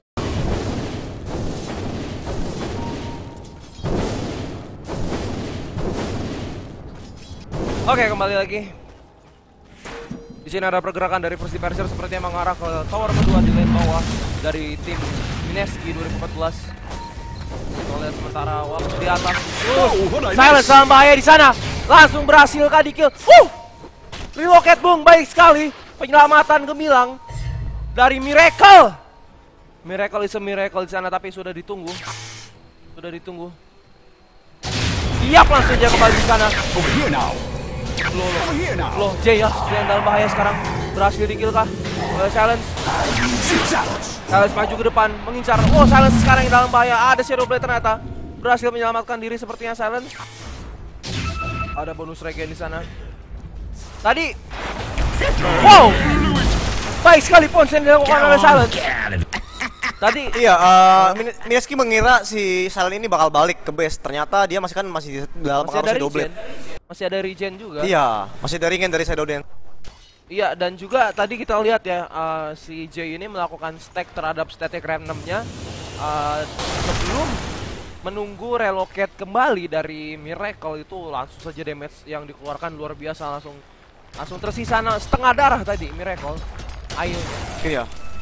Oke, kembali lagi. Di sini ada pergerakan dari First Departure sepertinya mengarah ke tower kedua di lane bawah dari tim Mineski dua ribu empat belas. Kita lihat sementara waktu di atas. Terus Silence dalam bahaya di sana. Langsung berhasil kah di kill. Uh! Relocate bung, baik sekali. Penyelamatan gemilang dari Miracle. Miracle is a miracle di sana, tapi sudah ditunggu. Sudah ditunggu. Siap langsung aja kembali di sana. Over here now. Loh, loh, Over here now. loh, Jay ya, Jay yang dalam bahaya sekarang. Berhasil di-kill kah? Oleh Silence. Silence maju ke depan, mengincar. Oh, Silence sekarang yang dalam bahaya. Ada Shadow Blade ternyata. Berhasil menyelamatkan diri sepertinya Silence. Ada bonus regen di sana. Tadi. Wow. Baik sekali pons yang dilakukan oleh Silence. Tadi iya, uh, Mineski mengira si Silent ini bakal balik ke base. Ternyata dia masih kan masih di dalam masih ada Shadow Blade. Masih ada regen juga. Iya, masih ada ringen dari Shadow Dance. Iya, dan juga tadi kita lihat ya, uh, si Jay ini melakukan stack terhadap static randomnya uh, sebelum menunggu relocate kembali dari Miracle. Itu langsung saja damage yang dikeluarkan luar biasa, langsung langsung tersisa setengah darah tadi Miracle. Ayo. Iya.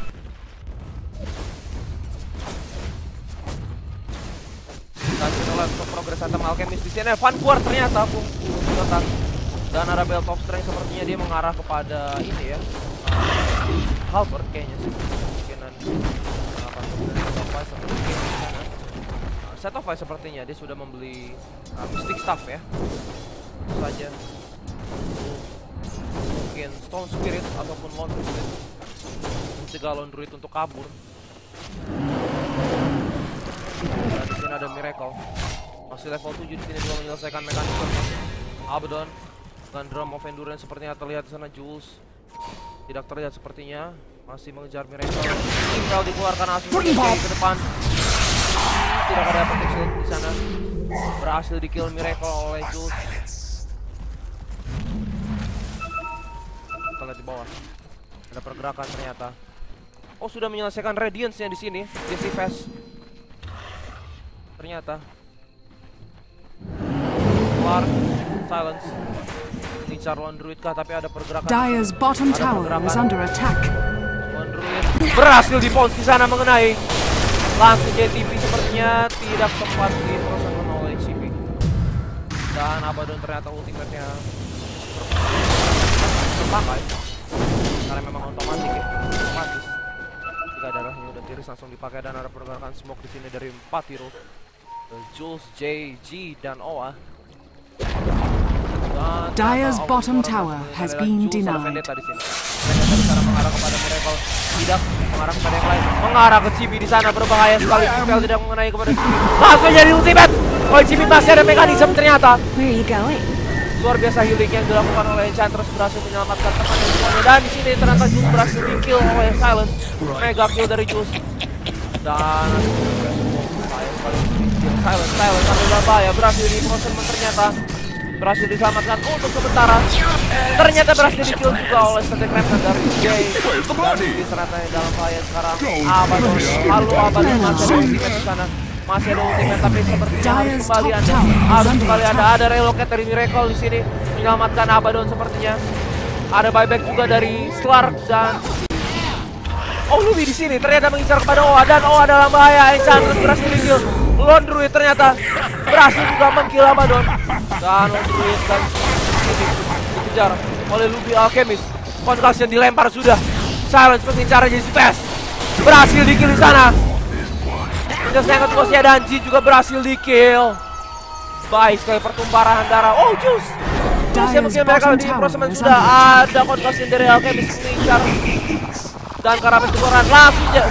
Dan kita lihat untuk progres Atom Alchemist di sini. Vanguard ternyata pun datang. Dan Arabelle top strength sepertinya dia mengarah kepada ini ya. Uh, Halberd kayaknya sih. Kemungkinan akan Setofy seperti ini di sana. Uh, Setofy sepertinya dia sudah membeli uh, Mystic Staff ya. Tentu saja. Mungkin Stone Spirit ataupun Lone Druid mencegah Lone Druid untuk kabur. Dan di sini ada Miracle. Masih level tujuh di sini juga menyelesaikan mekanisme. Abaddon dan Drum of Endurance sepertinya terlihat di sana. Jules tidak terlihat sepertinya. Masih mengejar Miracle. Tinggal dikeluarkan langsung ke depan. Tidak ada efek shield di sana. Berhasil di kill Miracle oleh Jules. Kita lihat di bawah. Ada pergerakan ternyata. Oh, sudah menyelesaikan Radiance-nya di sini. Jesse Fast. Ternyata. Clark, Silence. Ini Charlon Druid kah, tapi ada pergerakan. Dire's bottom Ada tower pergerakan. is under attack. Charlon Druid berhasil di pounce di sana mengenai. Langsung J T P sepertinya tidak sempat diproses oleh C P. Dan Abaddon ternyata ultimate-nya terpakai. Karena memang otomatis ya, otomatis. Jika darahnya udah tiris langsung dipakai dan ada pergerakan smoke di sini dari empat hero. Jules, J, G, dan Oa. Dan Dire's Oa bottom suara tower masih has adalah been Jules sama denied. Vendetta di sini. Vendetta di sana mengarah kepada Miracle, tidak mengarah kepada yang lain, mengarah ke Chibi di sana berbahaya sekali. Spell tidak mengenai kepada Chibi. Langsung jadi ultimate. Oh, Chibi masih ada mekanisme ternyata. Where are you going? Luar biasa healing yang dilakukan oleh Enchantress berhasil menyelamatkan temannya semuanya. Dan di sini ternyata Jules berhasil di kill oleh Silence. Mega kill dari Jules. Dan bahaya sekali Silence, Silence sampai berbahaya, berhasil di proses ternyata. Berhasil diselamatkan untuk sementara. Ternyata berhasil di kill juga oleh Static Remnant dari Jay. Dan di ternyata dalam bahaya sekarang. Abaddon, lalu Abaddon masih ada ultimate di sana. Masih ada ultimate tapi sepertinya harus kembali Anda. Harus kembali Anda. Ada relocate dari Miracle di sini menyelamatkan Abaddon sepertinya. Ada buyback juga dari Slark dan oh, Luby di sini ternyata mengincar kepada Oa dan Oa dalam bahaya. Enchantress berhasil di kill. Lone Druid ternyata berhasil juga meng-kill Abaddon. Dan Lone Druid dan ini dikejar oleh Luby Alchemist. Concussion dilempar sudah. Silence mengincar Jesse Fast. Berhasil di kill di sana. Menyelesaikan tugasnya dan G juga berhasil di kill. Baik sekali pertumpahan darah. Oh, Jules. Jules yang mungkin mereka di prosemen sudah ada concussion dari Alchemist mengincar. Dan Karabes keluaran langsung ya.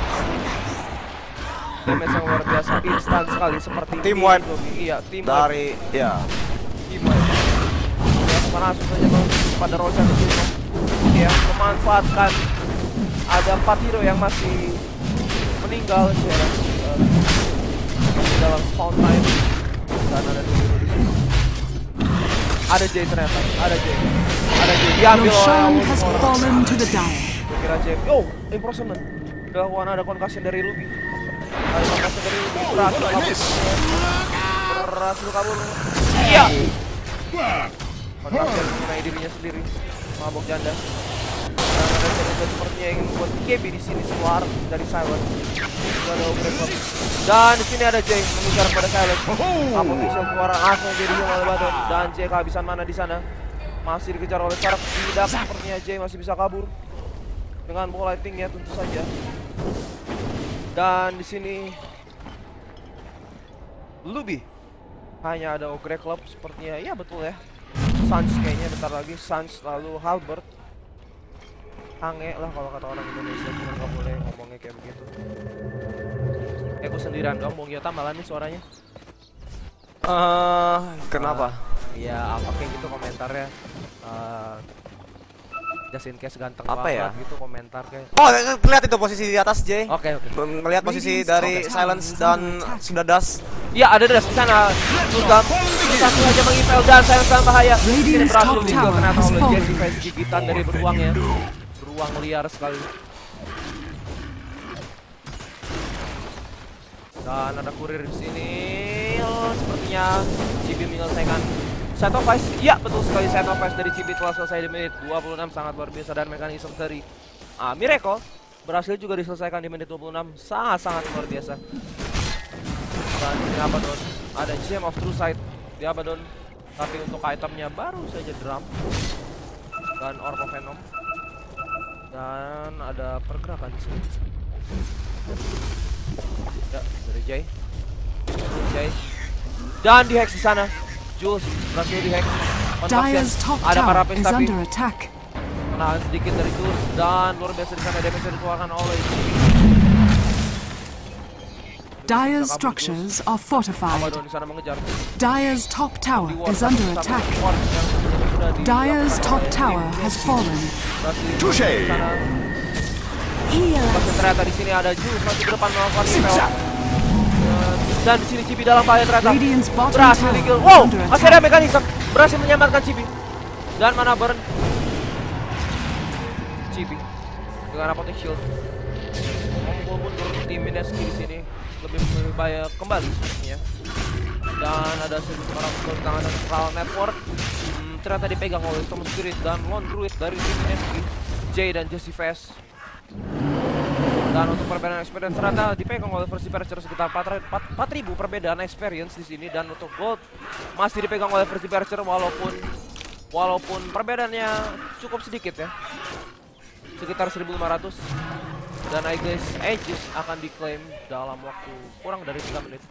Damage yang luar biasa, instan sekali seperti Team wipe. Iya, tim Dari ya. Tim wipe. Ya, langsung saja pada Roshan di sini. Ya, memanfaatkan ada empat hero yang masih meninggal ya, uh, dalam spawn time. Dan ada dua hero di sini. Ada Jay ternyata, ada Jay. Ada Jay diambil oleh Roshan has orang. fallen to the Dire. Kira Jay. Oh, improvement. Dilakukan ada concussion dari Luby. Ada concussion dari Luby. Berhasil kabur. Berhasil kabur. Iya. Concussion mengenai dirinya sendiri. Mabok janda. Dan ada cerita sepertinya ingin membuat K B di sini keluar dari Silent. Juga ada Ogre. Dan di sini ada Jay mengejar kepada Silent. Apa bisa keluar langsung jadi oleh Abaddon. Dan Jay kehabisan mana di sana. Masih dikejar oleh Shark. Tidak sepertinya Jay masih bisa kabur. Dengan bola lighting ya tentu saja. Dan di sini Luby hanya ada Ogre Club sepertinya. Iya betul ya. Sans kayaknya bentar lagi. Sans lalu Halbert. Hange lah kalau kata orang Indonesia. Cuma gak boleh ngomongnya kayak begitu. Eh gue sendirian doang. Bung Yota malah nih suaranya. Uh, kenapa? Iya uh, oke gitu komentarnya. Uh, Just in case ganteng apa banget ya? gitu komentar kayak. Oh, lihat itu posisi di atas, Jay. Oke oke. Melihat posisi dari Silence dan sudah Das. Iya ada das di sana. Susam satu aja mengipel dan Silence dalam bahaya. Ini berhasil di kill ternyata oleh Jesse Fast gigitan dari beruang ya. Beruang liar sekali. Dan ada kurir di sini. Oh, sepertinya Chibi menyelesaikan Set of Ice. Iya betul sekali, Set of Ice dari Chibi telah selesai di menit dua puluh enam, sangat luar biasa. Dan mekanisme dari ah, Miracle berhasil juga diselesaikan di menit dua puluh enam, sangat-sangat luar biasa. Dan di Abaddon ada Gem of True Sight di Abaddon, tapi untuk itemnya baru saja drum dan Orb of Venom. Dan ada pergerakan di sini. Ya, dari Jay. Jay. Dan di hex di sana. Jules berhasil di hack. Dire's top Ada tower Karapes is tapi under attack. menahan sedikit dari Jules dan luar biasa di sana damage yang dikeluarkan oleh Dire's structures are fortified. Abaddon di sana mengejar. Dire's top tower is under attack. Dire's top tower has fallen. Touche. Masih ternyata di sini ada Jules masih ke depan melakukan repel. Dan di sini Chibi dalam bahaya ternyata berhasil di kill. Wow, masih ada mekanisme berhasil menyelamatkan Chibi. Dan mana burn Chibi dengan apotek shield. Memukul mundur tim Mineski di sini lebih berbahaya kembali sepertinya. Dan ada seribu lima ratus di tangan dan Central Network. Hmm, ternyata dipegang oleh Storm Spirit dan Lone Druid dari tim Mineski, Jay dan Jesse Fast. Dan untuk perbedaan experience ternyata dipegang oleh First Departure sekitar empat ribu perbedaan experience di sini, dan untuk gold masih dipegang oleh First Departure walaupun walaupun perbedaannya cukup sedikit ya. Sekitar seribu lima ratus. Dan I guess Aegis akan diklaim dalam waktu kurang dari tiga menit.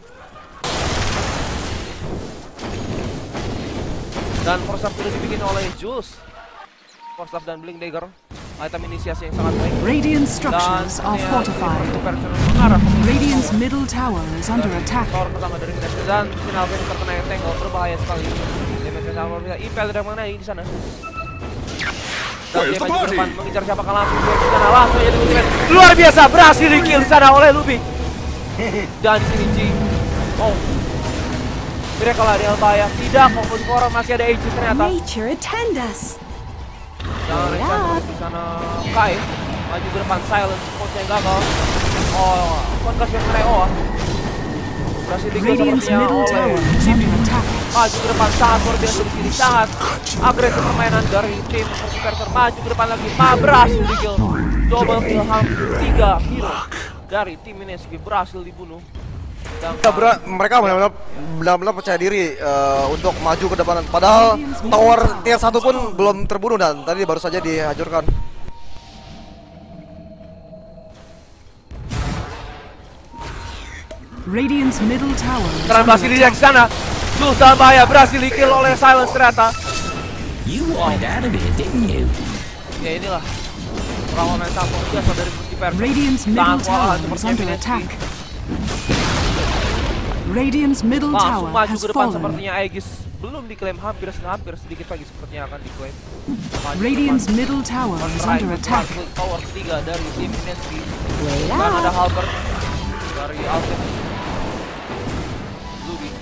Dan first up sudah dibikin oleh Jules. First up dan Blink Dagger. Item inisiasi yang sangat baik. Radiant structures are fortified. Radiant's middle tower is under attack. Tower pertama dari Mineski dan final game terkena yang tangle berbahaya sekali. Damage sama bisa Impel tidak mengenai di sana. Dan dia maju ke depan mengincar siapa kan langsung di sana langsung jadi ultimate. Luar biasa berhasil di kill di sana oleh Lubi. Dan di sini G. Oh. Mereka lah di bahaya. Tidak, fokus ke orang masih ada Aegis ternyata. Nature attend us. Dan Richard di sana Kai maju ke depan, Silence coach yang gagal. Oh, konversi yang kena oh. Berhasil dikill sepertinya oleh Chibi. Maju ke depan sangat luar biasa di sini, sangat agresif permainan dari tim Persiverter. Maju ke depan lagi, ma berhasil dikill. Double kill hampir tiga hero dari tim Mineski berhasil dibunuh. Ya, ber mereka benar-benar benar-benar percaya diri uh, untuk maju ke depan. Padahal tower tier satu pun belum terbunuh dan tadi baru saja dihancurkan. Radiant's middle tower. Sekarang masih dilihat di sana. Jules dalam bahaya berhasil di-kill oleh Silence ternyata. You wanted out of it, didn't you? Ya inilah perlawanan yang sangat biasa dari Persiverter. Radiant's middle tower is under attack. Radiant's middle tower langsung maju has ke depan fallen. sepertinya Aegis belum diklaim, hampir hampir sedikit lagi sepertinya akan diklaim. Radiant's middle tower is under attack. Tower ketiga dari tim Mineski. Dan ada Halberd dari Alchemist. Lubi.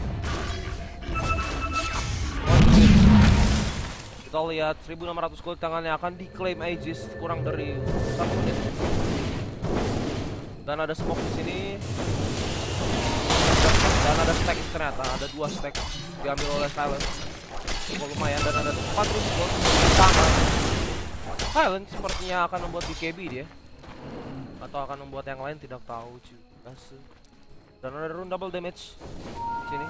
Kita lihat seribu enam ratus gold tangannya akan diklaim Aegis kurang dari satu menit. Dan ada smoke di sini. Dan ada stack ternyata, ada dua stack diambil oleh Silence. Cukup lumayan dan ada empat ribu gold di tangan. Silence sepertinya akan membuat B K B dia. Atau akan membuat yang lain, tidak tahu juga sih. Dan ada rune double damage sini.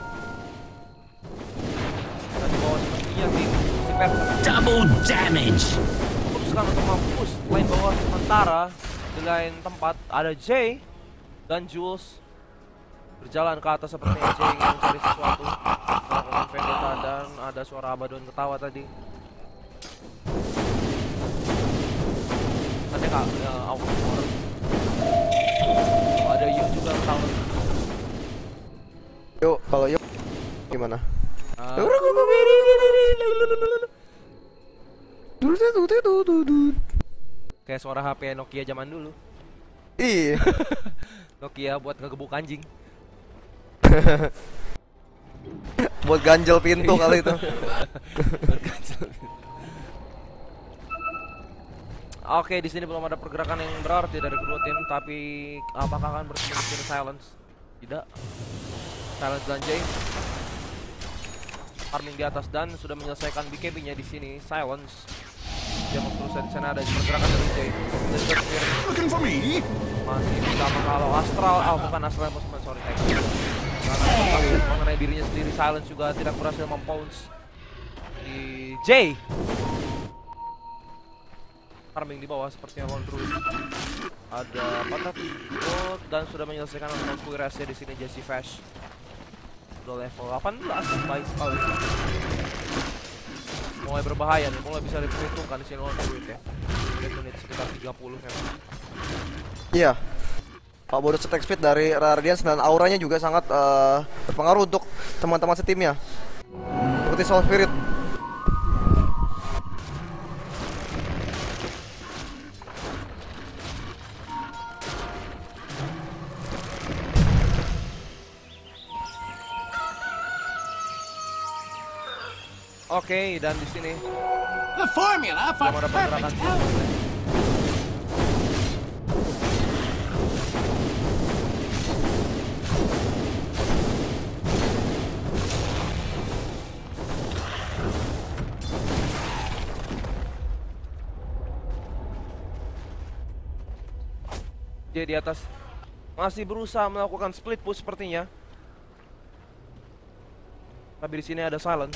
Dan di bawah sepertinya tim si Persiverter Double damage. teruskan untuk mampus lane bawah sementara. Di lain tempat ada Jay dan Jules berjalan ke atas sepertinya Jay ingin mencari sesuatu, melakukan vendetta, dan ada suara Abaddon ketawa tadi. Ada kak, ya, awal oh, ada Yu juga ketawa. Yuk, kalau yuk gimana? Uh, kayak suara H P Nokia zaman dulu. Iya. Nokia buat ngegebuk anjing. Buat ganjel pintu kali itu. Oke, di sini belum ada pergerakan yang berarti dari kedua tim, tapi apakah akan bertemu di sini Silence? Tidak. Silence dan Jay farming di atas dan sudah menyelesaikan B K B-nya di sini. Silence. Dia mau terus di sana, ada pergerakan dari Jay. Looking for me? Masih bisa menghalau Astral, oh bukan Astral, bukan sorry Tiger. Karena mengenai dirinya sendiri, Silence juga tidak berhasil mempounce di Jay. Farming di bawah sepertinya Lone Druid. Ada empat ratus gold dan sudah menyelesaikan untuk kuirasnya di sini Jesse Fast. Sudah level delapan belas, baik sekali. Mulai berbahaya nih, mulai bisa diperhitungkan di sini Lone Druid ya. Menit sekitar tiga puluh memang. Iya. Pak bonus attack speed dari Radiance dan auranya juga sangat uh, berpengaruh untuk teman-teman setimnya. Seperti Soul Spirit. Oke, dan di sini The formula for belum ada pergerakan. Dia di atas masih berusaha melakukan split push sepertinya. Tapi di sini ada silent.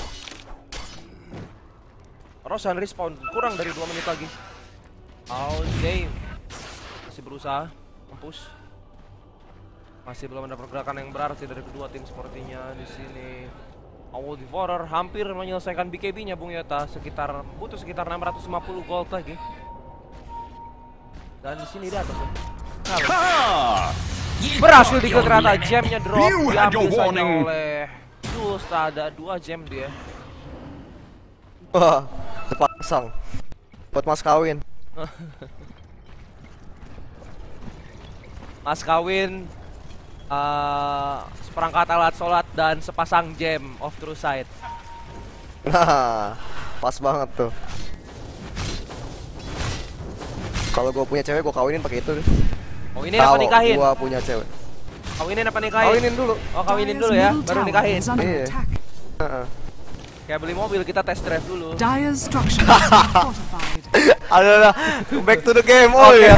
Roshan respawn kurang dari dua menit lagi. Oh, Jay masih berusaha mempush. Masih belum ada pergerakan yang berarti dari kedua tim sepertinya di sini. Owl Devourer hampir menyelesaikan B K B-nya Bung Yota, sekitar butuh sekitar enam ratus lima puluh gold lagi. Dan di sini di atas ya. Berhasil dikill ternyata, gemnya drop, diambil saja oleh Jules. Ada dua gem dia. Wah, tepat pasang buat mas kawin. Mas kawin, uh, seperangkat alat sholat dan sepasang gem of true sight. Nah, pas banget tuh. Kalau gue punya cewek, gue kawinin pakai itu. Oh, ini apa nikahin? Kalau gue punya cewek. Kawinin apa nikahin? Kawinin dulu. Oh, kawinin dulu ya, baru nikahin. Iya. Uh-uh. Kayak beli mobil, kita test drive dulu. Dire's structures are fortified. Ada, back to the game. Oh ya.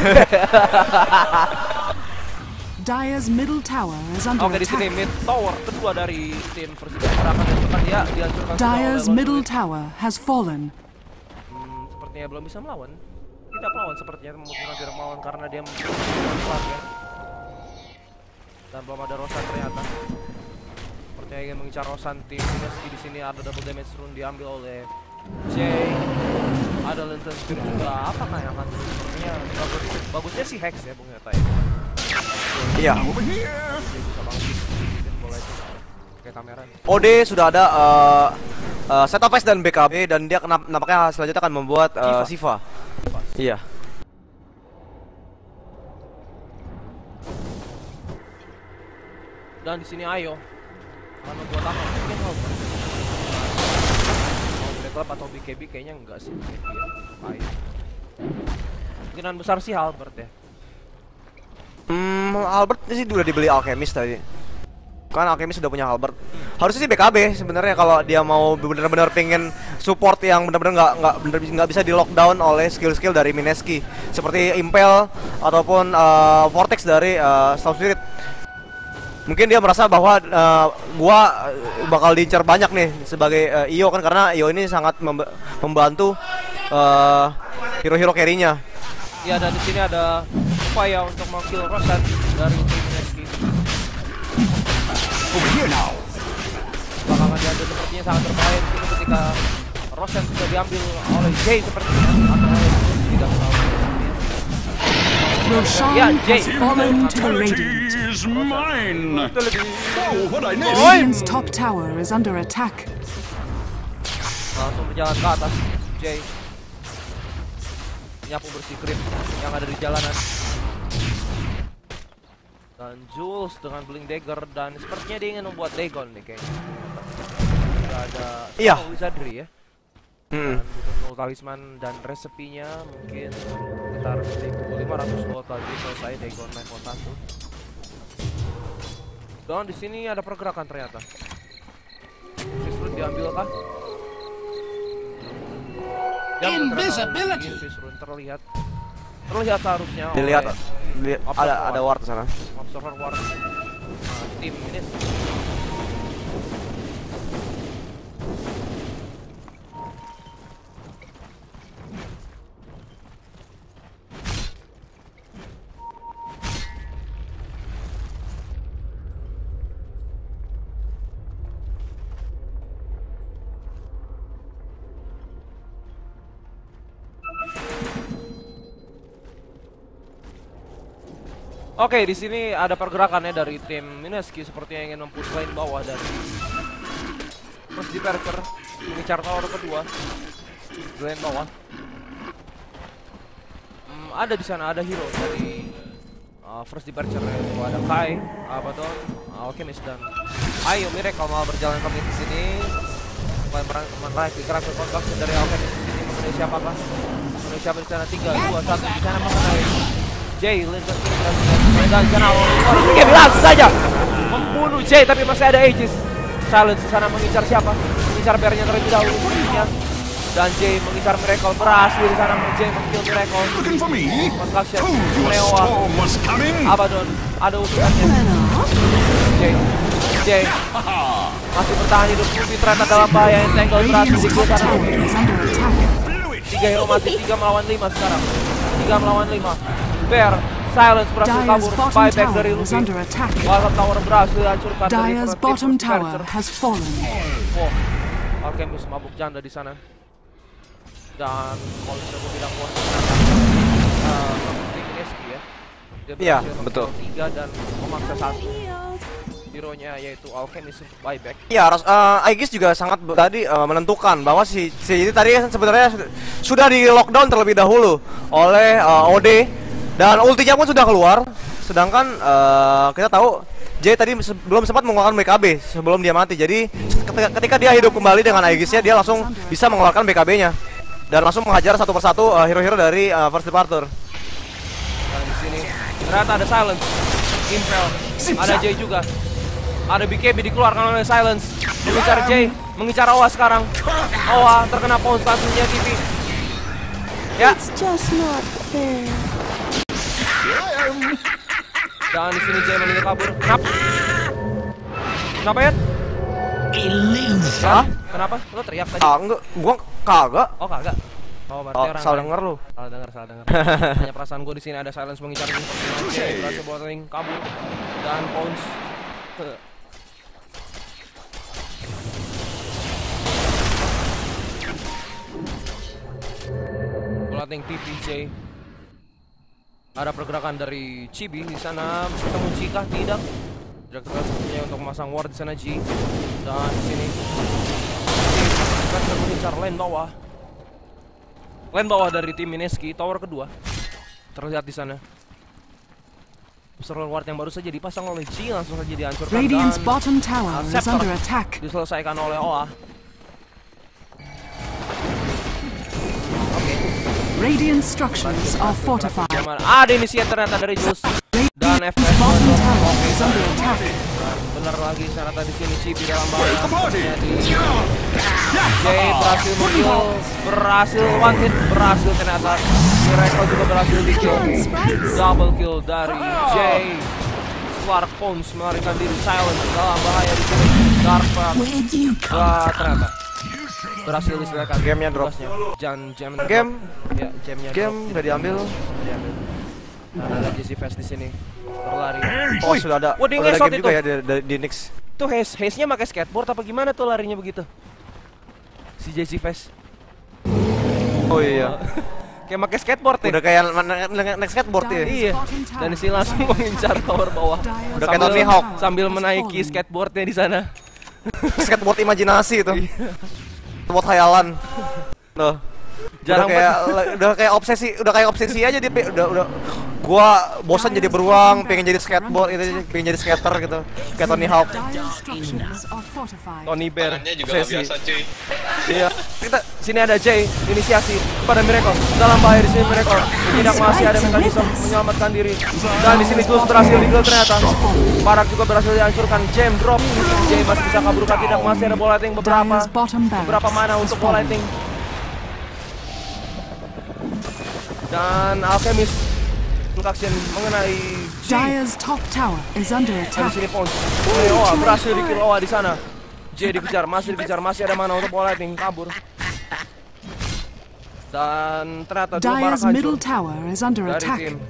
Dire's middle tower is under Oke, di sini attack. mid tower kedua dari tim Persija akan dihancurkan, dia dihancurkan. Dire's middle tower has fallen. Hmm, sepertinya belum bisa melawan. Tidak melawan sepertinya, memutuskan tidak melawan karena dia mempunyai ya. Dan belum ada Roshan ternyata. Sepertinya ingin mengincar Roshan. Tim Mineski di sini ada double damage rune diambil oleh Jay. Ada Lantern Spirit juga. Apakah yang akan terjadi? Sepertinya bagus, bagusnya si Hex ya Bung Yota ya. Iya. Dia bisa banget bikin bola itu pakai kamera. O D sudah ada uh, uh, set of face dan B K B, dan dia kenap, nampaknya selanjutnya akan membuat uh, Siva. Iya. Dan di sini Ayo akan membuat apa? Mungkin mau Black Club atau B K B kayaknya enggak sih. Dia Ayo. Kemungkinan besar sih Halbert ya. Hmm, Albert sih udah dibeli Alchemist tadi. Kan Alchemist sudah punya Halbert. Harusnya sih B K B sebenarnya kalau dia mau benar-benar pengen support yang benar-benar nggak nggak benar nggak bisa di lockdown oleh skill-skill dari Mineski seperti Impel ataupun uh, Vortex dari uh, Storm Spirit. Mungkin dia merasa bahwa uh, gua bakal diincar banyak nih sebagai uh, I O kan, karena I O ini sangat memb membantu uh, hero-hero carry-nya. Ya, dan di sini ada upaya untuk mengill Roshan dari tim Mineski. Over here now. Belakangan diambil sepertinya sangat berbahaya di sini ketika Roshan sudah diambil oleh Jay sepertinya, atau oleh tidak tahu. Roshan Yeah, Jay. has fallen to the Radiant. Is mine. Oh, what I need. Radiant's top tower is under attack. Langsung berjalan ke atas Jay, nyapu bersih creep yang ada di jalanan. Dan Jules dengan Blink Dagger, dan sepertinya dia ingin membuat Dagon nih kayaknya. Sudah ada Iya. Wizardry ya. Hmm. Dan butuh talisman dan resepinya mungkin sekitar seribu lima ratus gold lagi selesai Dagon level satu. Dan di sini ada pergerakan ternyata. Fizzrun diambil kah? Invisibility. Fizzrun terlihat. Terlihat seharusnya. Dilihat, oleh dilihat Observer ada ada ward di sana. Observer Ward. Nah, tim ini. Oke, di sini ada pergerakannya dari tim Mineski sepertinya ingin mempush lane bawah dari First Departure mengincar tower kedua di lane bawah. Hmm, ada di sana ada hero dari uh, First Departure, yaitu ada Kai, Abaddon, Alchemist dan Ayo Miracle mau berjalan ke mid di sini. mulai meraih gerak kontraksi dari Alchemist di sini mengenai siapakah? Mengenai siapa di sana? tiga, dua, satu di sana mengenai Jay lintas kiri dan di sana Game langsung saja membunuh Jay, tapi masih ada Aegis. Silence di sana mengincar siapa? Mengincar Bearnya terlebih dahulu sepertinya. Dan Jay mengincar Miracle, berhasil di sana Jay menkill Miracle. Looking for me? Construction Your Neoa storm was coming. Abaddon ada utusannya. Jay Jay masih bertahan hidup. Ruby ternyata dalam bahaya. Entangle berhasil di Radiant's top sana. tower is under attack. Tiga hero mati, tiga melawan lima sekarang. Tiga melawan lima. Bear, Silence berhasil Dyer's kabur. bottom Buyback dari tower is Luffy. under attack. Bottom tower berhasil hancurkan dari Dyer's Frost bottom Team tower Archer. has fallen. Oh, Alchemist mabuk janda di sana. Dan kalau bisa gue bilang puas uh, tim Neski ya. Dia Iya, berhasil betul. menang tiga dan memaksa satu. Hero-nya yaitu Alchemist untuk buyback. Iya, uh, Aegis juga sangat tadi uh, menentukan bahwa si si ini tadi sebenarnya sudah di lockdown terlebih dahulu oleh uh, O D dan ultinya pun sudah keluar. Sedangkan uh, kita tahu Jay tadi se belum sempat mengeluarkan B K B sebelum dia mati. Jadi ketika, ketika dia hidup kembali dengan Aegisnya, dia langsung bisa mengeluarkan B K B-nya dan langsung menghajar satu persatu hero-hero uh, dari uh, First Departure. Dan di sini ternyata ada Silence, Impel, ada Jay juga. Ada B K B dikeluarkan oleh Silence. Mengincar Jay, mengincar Owa sekarang. Owa terkena pounce langsungnya T V. Ya. It's just not fair. Dan di sini Jay meninggal kabur. Kenapa? Kenapa ya? Illusion. Hah? Kenapa? Lo teriak tadi? Ah, enggak, gua kagak. Oh kagak. Oh berarti Oh, orang salah lain. denger lu. Salah dengar, salah dengar. Hanya perasaan gue di sini ada Silence mengincar ini. Jay berhasil bottling kabur dan pounce. Bottling T P J. Ada pergerakan dari Chibi di sana. Ketemu Chika tidak. Direktur sepertinya untuk memasang ward di sana G. Dan di sini kita sedang mengincar lane bawah. Lane bawah dari tim Mineski, tower kedua. Terlihat di sana. Observer ward yang baru saja dipasang oleh G langsung saja dihancurkan. Radiant's Dan bottom tower is Scepter under attack. diselesaikan oleh Oa. Radiant structures are fortified. Ada inisiatif ternyata dari Jules dan F F. Bottom tower is under attack. Benar lagi ternyata di sini Chibi dalam bahaya. Jay berhasil menkill, berhasil one hit, berhasil ternyata. Miracle juga berhasil di kill. Double kill dari Jay. Clark Pons melarikan diri. Silence dalam bahaya di sini. Darpa Where'd you come uh, from? ternyata berhasil diselesaikan. Gamenya drop. tugasnya. Jan jam Game, ya jamnya game drop. udah diambil. Diambil. Dan ada Jesse Fest di sini berlari. Oh, sudah ada. Wah, dia Udah ada ngesot game itu. juga ya di, di, di Nix. Tuh Haze, Haze-nya pakai skateboard apa gimana tuh larinya begitu? Si Jesse Fest. Oh iya. Kayak pakai skateboard ya. Udah kayak na- naik skateboard ya. Iya. Dan di sini langsung mengincar tower bawah. Udah kayak Sambil- Tony Hawk. Sambil menaiki skateboardnya di sana. Skateboard imajinasi itu. Skateboard khayalan. Loh. Jarang udah kayak udah kayak obsesi, udah kayak obsesi aja dia. Pe- Udah udah gua bosan jadi beruang, pengen jadi skateboard gitu, pengen jadi skater gitu. Kayak Tony Hawk. Dyer's structures are fortified. Tony Bear. Tangannya juga nggak Sesi. biasa cuy. Iya. Kita sini ada Jay inisiasi kepada Miracle. Dalam bahaya di sini Miracle. Tidak masih ada mekanisme menyelamatkan diri. Dan di sini Jules berhasil di kill ternyata. Barak juga berhasil dihancurkan. Jam drop. Jay masih bisa kaburkan, tidak masih ada ball lighting beberapa Dyer's bottom beberapa barracks mana has untuk ball fallen. lighting. Dan Alchemist action mengenai G. Dyer's top tower is under Di attack. sini Pons. Oleh Oa berhasil di kill Oa di sana. J dikejar, masih dikejar, masih ada mana untuk ball lighting kabur. Dan ternyata dua barak Dyer's middle hancur tower is under dari attack. tim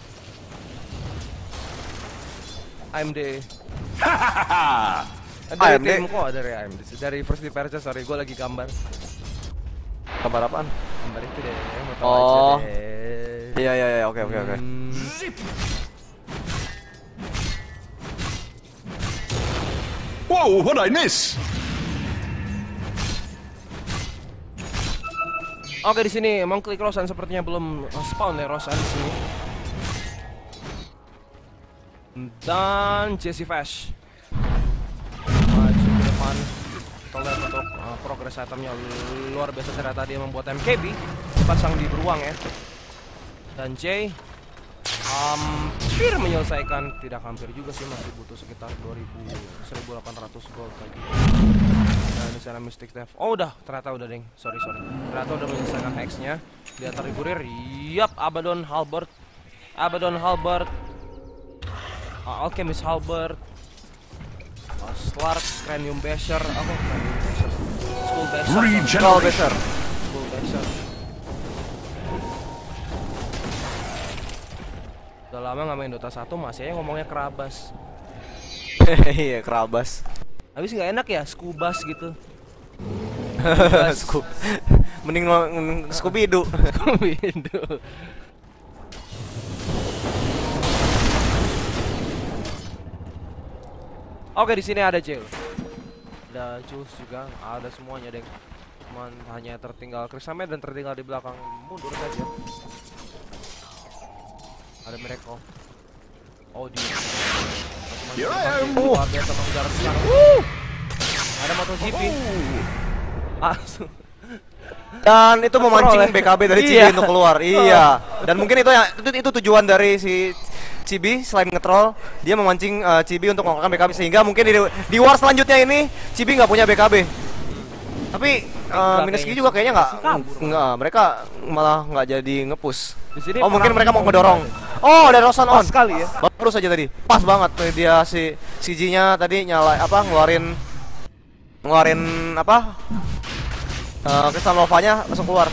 A M D. Dari A M D? tim kok dari A M D sih? Dari First Departure, sorry, gue lagi gambar. Kabar apaan? Gambar itu deh, mau tahu Oh. aja deh. Iya iya iya, oke oke oke. Hmm, Whoa, what'd I miss? Oke, di sini emang klik Rosan sepertinya belum spawn ya Rosan di sini. Dan Jesse Fash maju ke depan. Kita lihat untuk uh, progress itemnya luar biasa ternyata dia membuat M K B dipasang di beruang ya. Dan Jay hampir menyelesaikan, tidak hampir juga sih, masih butuh sekitar dua ribu seribu delapan ratus gold lagi. Dan di sana Mystic Death. Oh udah, ternyata udah deng. Sorry sorry. Ternyata udah menyelesaikan Hex-nya. Di atas Kurir. Yap, Abaddon Halberd. Abaddon Halberd. Uh, Alchemist Halberd. Uh, Slark, Cranium Basher. Apa? Cranium Basher. Skull Basher. Skull Basher. Skull Basher. Udah lama nggak main Dota satu, masih aja ngomongnya kerabas. Iya, kerabas. Habis nggak enak ya, skubas gitu. Sku Mending mending Scooby-Doo. Scooby-Doo. Oke, di sini ada Jail. Ada Jules juga, ada semuanya, deng. Cuman hanya tertinggal Krisamet dan tertinggal di belakang, mundur saja. Ada Miracle. Oh di. Luar biasa mengejar sekarang. Ada MotoGP. Langsung. Dan itu memancing ya? B K B dari Cibi Iya. untuk keluar. Iya. Dan mungkin itu yang itu, itu tujuan dari si Cibi selain ngetrol, dia memancing uh, Cibi untuk melakukan B K B sehingga mungkin di, di war selanjutnya ini Cibi nggak punya B K B. Tapi uh, Mineski juga kayaknya nggak, nggak, mereka malah nggak jadi ngepush. Oh mungkin mereka mau ngedorong. Oh ada Rosan on sekali ya. Baru saja tadi, pas banget tuh dia si C G-nya tadi nyala apa ngeluarin ngeluarin apa? Uh, Kristal Nova-nya langsung keluar.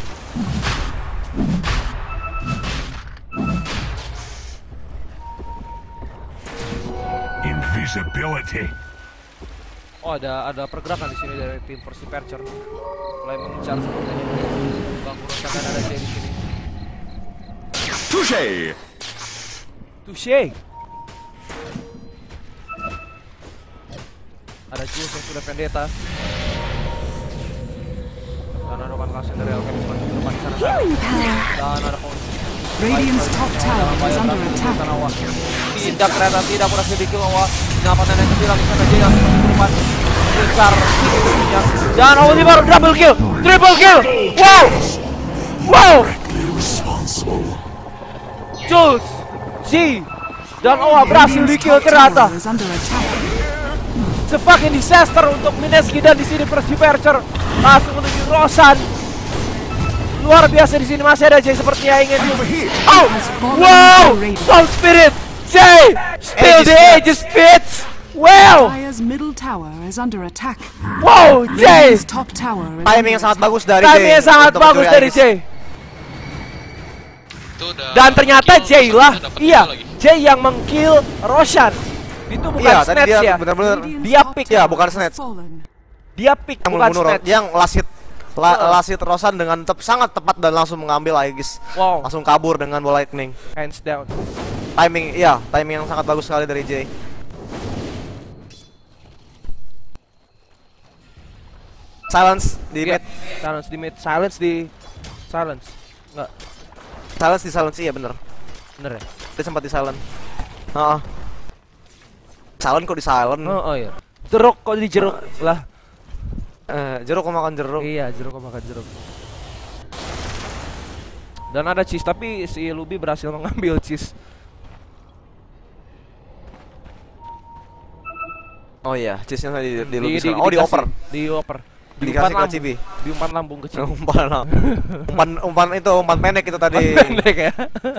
Invisibility. Oh ada ada pergerakan di sini dari tim Percy Percher. Mulai mengincar sepertinya. Bang Kurosakan ada di sini. Touche. Touche. Ada Jules yang sudah Vendetta. Dan ada Concusion dari Alchemist maju ke depan di sana. Dan ada Konsi. Radiant's top tower is under attack. Tidak ternyata tidak kurang sedikit bahwa pendapatan yang kecil di sana Jay yang maju ke depan. Besar. Dan Oli baru double kill, triple kill. Wow. Wow. Jules, Z, dan Owa berhasil di kill ternyata. Is under attack. It's a fucking disaster untuk Mineski dan di sini Percy Percher langsung menuju Rosan. Luar biasa di sini masih ada Jay sepertinya ingin. Oh, wow, Storm Spirit, Jay, still the Aegis Spits. Wow, Dire's middle tower is under attack. wow, Jay. Radiant's top tower is Timing yang under sangat bagus dari Timing yang Jay sangat untuk bagus mencuri dari Aegis. Jay. Dan ternyata Jay lah, iya, Jay yang mengkill Roshan. Itu bukan Iya, tadi snatch dia ya. benar-benar Radiant's Dia top pick. Ya, tower bukan has snatch. fallen. Dia pick yang bukan membunuh snatch. yang lasit la, lasit Rosan dengan tep, sangat tepat dan langsung mengambil Aegis. Wow, Langsung kabur dengan bola lightning. hands down. Timing, iya, timing yang sangat bagus sekali dari Jay. Silence di Iya. mid. Silence di mid, silence di silence. Enggak, Silence di silence, iya bener. bener ya? Dia sempat di silent. Heeh. Silent kok di silent? Oh, oh iya. Jeruk kok di jeruk lah. Eh, jeruk kok makan jeruk. Iya, jeruk kok makan jeruk. Dan ada cheese, tapi si Luby berhasil mengambil cheese. Oh iya, cheese-nya di, di, Di, di, di, oh di dikasih- over. Di over. Di Dikasih umpan ke lambung. Cibi. Di umpan lambung ke Cibi. umpan, umpan, umpan itu umpan pendek itu tadi. Pendek ya.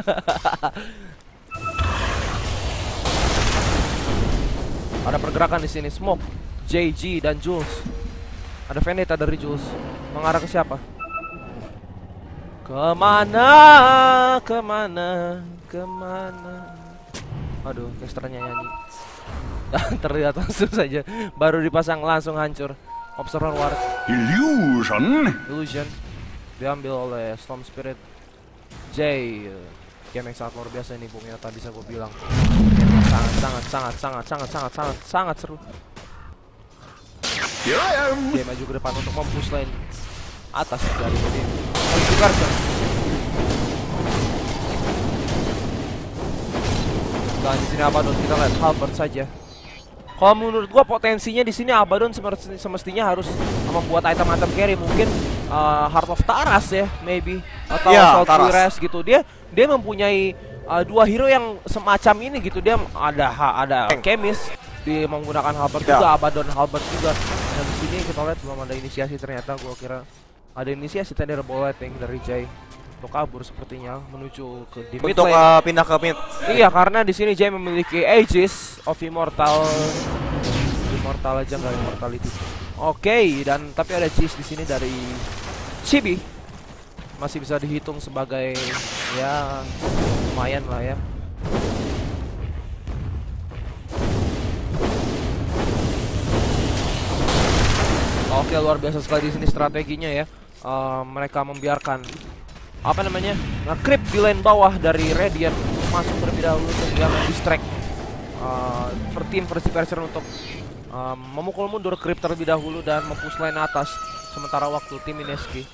Ada pergerakan di sini, Smoke, J G dan Jules. Ada Vendetta dari Jules. Mengarah ke siapa? Kemana? Kemana? Kemana? Aduh, casternya nyanyi. Dan terlihat langsung saja baru dipasang langsung hancur. Observer Ward. Illusion. Illusion diambil oleh Storm Spirit. J, game yang sangat luar biasa ini, Bung Yata, bisa gue bilang. Game yang sangat sangat sangat sangat sangat sangat sangat sangat seru. Here I am. Dia maju ke depan untuk mempush lane atas dari tadi. Carson. Dan di sini apa dong, kita lihat Halberd saja. Kalau menurut gua potensinya di sini Abaddon semestinya harus membuat item-item carry, mungkin uh, Heart of Taras ya, maybe atau Ya, Sulfury Taras. Res gitu. Dia dia mempunyai uh, dua hero yang semacam ini gitu. Dia ada ada Chemist, dia menggunakan Halberd Ya. juga, Abaddon Halberd juga. Dan di sini kita lihat belum ada inisiasi, ternyata gua kira ada inisiasi tadi, ada bolleting dari Jay untuk kabur sepertinya menuju ke di mid Untuk lane. uh, pindah ke mid. Iya, karena di sini Jay memiliki Aegis of Immortal, Immortal aja nggak Immortality. Oke, dan tapi ada cheese di sini dari Chibi, masih bisa dihitung sebagai ya lumayan lah ya. Oke, luar biasa sekali di sini strateginya ya. Uh, mereka membiarkan apa namanya nge-creep di lane bawah dari Radiant masuk terlebih dahulu sehingga mendistract uh, per tim versi Percer untuk uh, memukul mundur creep terlebih dahulu dan mempush lane atas, sementara waktu tim Ineski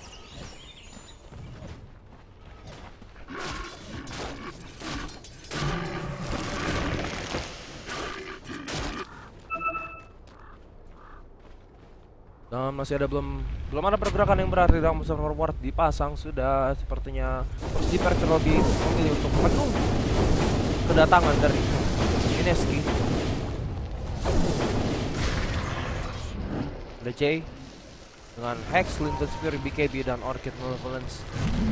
dan masih ada belum belum ada pergerakan yang berarti dalam server forward dipasang sudah. Sepertinya Persi Percer lebih memilih untuk menunggu kedatangan dari Ineski. Ada Jay dengan Hex, Linton Spear, B K B dan Orchid Malevolence.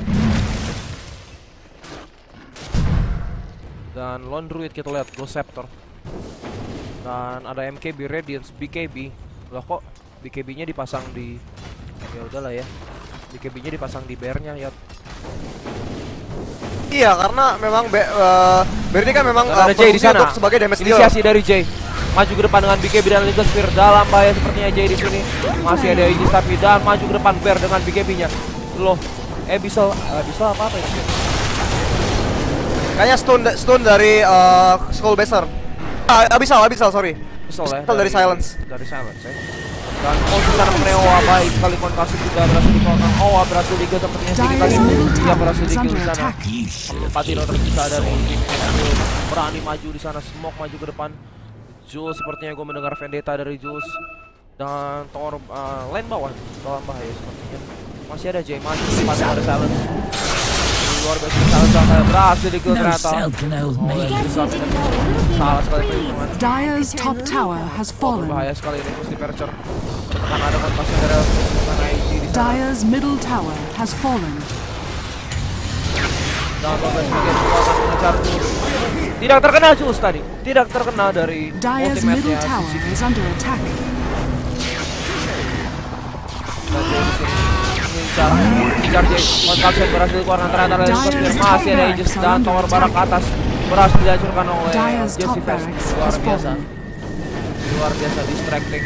Dan Lone Druid kita lihat Ghost Scepter. Dan ada M K B Radiance, B K B. Lah kok B K B-nya dipasang di, ya udahlah ya, B K B-nya dipasang di bear-nya ya. Iya, karena memang be, uh, bear ini kan memang Dan uh, ada Jay di berfungsi sana. untuk sebagai damage dealer. Inisiasi dari Jay, maju ke depan dengan B K B dan Linton Spear, dalam bahaya sepertinya Jay di sini. Masih ada Aegis tapi dan maju ke depan bear dengan B K B-nya. Loh, eh bisa, uh, bisa apa apa ya? Kayaknya stun stun dari uh, Skull Baser. Ah, Abyssal, Abyssal, sorry. Bisa lah ya, Abyssal dari Silence. Dari Silence ya. Dan posisi tanam Neowa baik sekali, konversi juga berhasil dikeluarkan. Owa berhasil digel sepertinya sedikit lagi. Dia berhasil digel di sana. Empat hero tersisa dari tim Ineski berani maju di sana. Smoke maju ke depan. Jules sepertinya gue mendengar vendetta dari Jules. Dan Thor uh, lane bawah dalam bahaya sepertinya. Masih ada Jay maju di depan ada Silence. Luar biasa Silence sampai berhasil digel No ternyata. cell can hold me. Salah sekali perhitungan. Dire's top tower has fallen. Berbahaya sekali ini Percy Percer. Karena ada konfirmasi dari karena I G di sana. Dire's middle tower has fallen. Dan Robert sebagai kekuatan mengejar Jules. Tidak terkena Jules tadi. Tidak terkena dari Dire's middle ultimate-nya tower C C. is under attack. Dan Jay di sini mengincar, mengincar Jay. Kontraksi berhasil keluar ternyata dari Percer. Masih ada Aegis dan tower barak ke atas berhasil dihancurkan oleh Dire's Jesse top Fest. barracks Luar has biasa. fallen. Luar biasa distracting.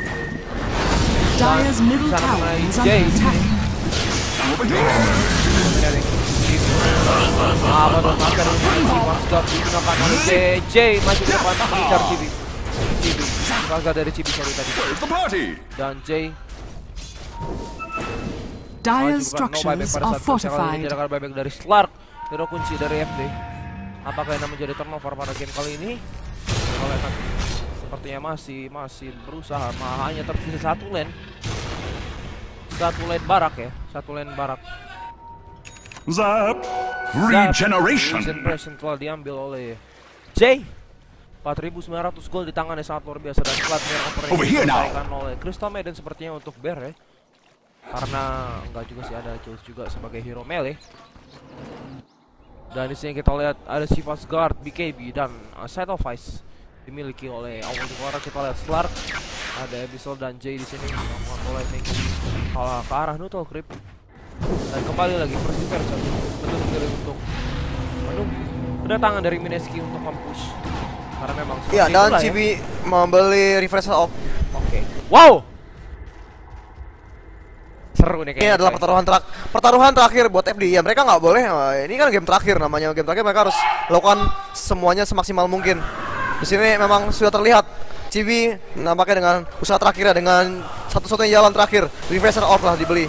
Dire's middle Sana tower mengenai is Jay. under attack. Apa dong masker ini Masker digunakan oleh Jay. Jay maju ke depan mengincar Chibi. Chibi, gagal dari Chibi sorry tadi. Dan Jay Dire's maju ke depan. No buyback structures pada are saat persiapan fortified. ini. Tidak ada buyback dari Slark. Hero kunci dari F D. Apakah yang menjadi turnover pada game kali ini? Oleh sepertinya masih masih berusaha. Nah, hanya tersisa satu lane. Satu lane barak ya. Satu lane barak. Zap. Regeneration. Regeneration telah diambil oleh Jay. empat ribu sembilan ratus gol di tangannya sangat luar biasa dan Vladimir Operation Over here now. diselesaikan oleh Crystal Maiden sepertinya untuk Bear ya. Karena enggak juga sih ada Jules juga sebagai hero melee. Dan di sini kita lihat ada Shiva's Guard, B K B dan uh, Side of Ice dimiliki oleh awal dikeluarkan. Kita lihat Slark, ada Abyssal dan Jay di sini melakukan bolleting kalau ke arah neutral creep. Dan kembali lagi Percy Percer betul-betul untuk menunggu kedatangan dari Mineski untuk mempush karena memang Iya, seperti dan itulah ya. Chibi membeli refresh off. Oke. Wow. Seru nih Ini kayaknya. adalah coy. pertaruhan terak pertaruhan terakhir buat F D. Ya, mereka nggak boleh. eh, Ini kan game terakhir namanya. Game terakhir mereka harus lakukan semuanya semaksimal mungkin. Di sini memang sudah terlihat Chibi nampaknya dengan usaha terakhirnya dengan satu-satunya jalan terakhir refresher off lah dibeli.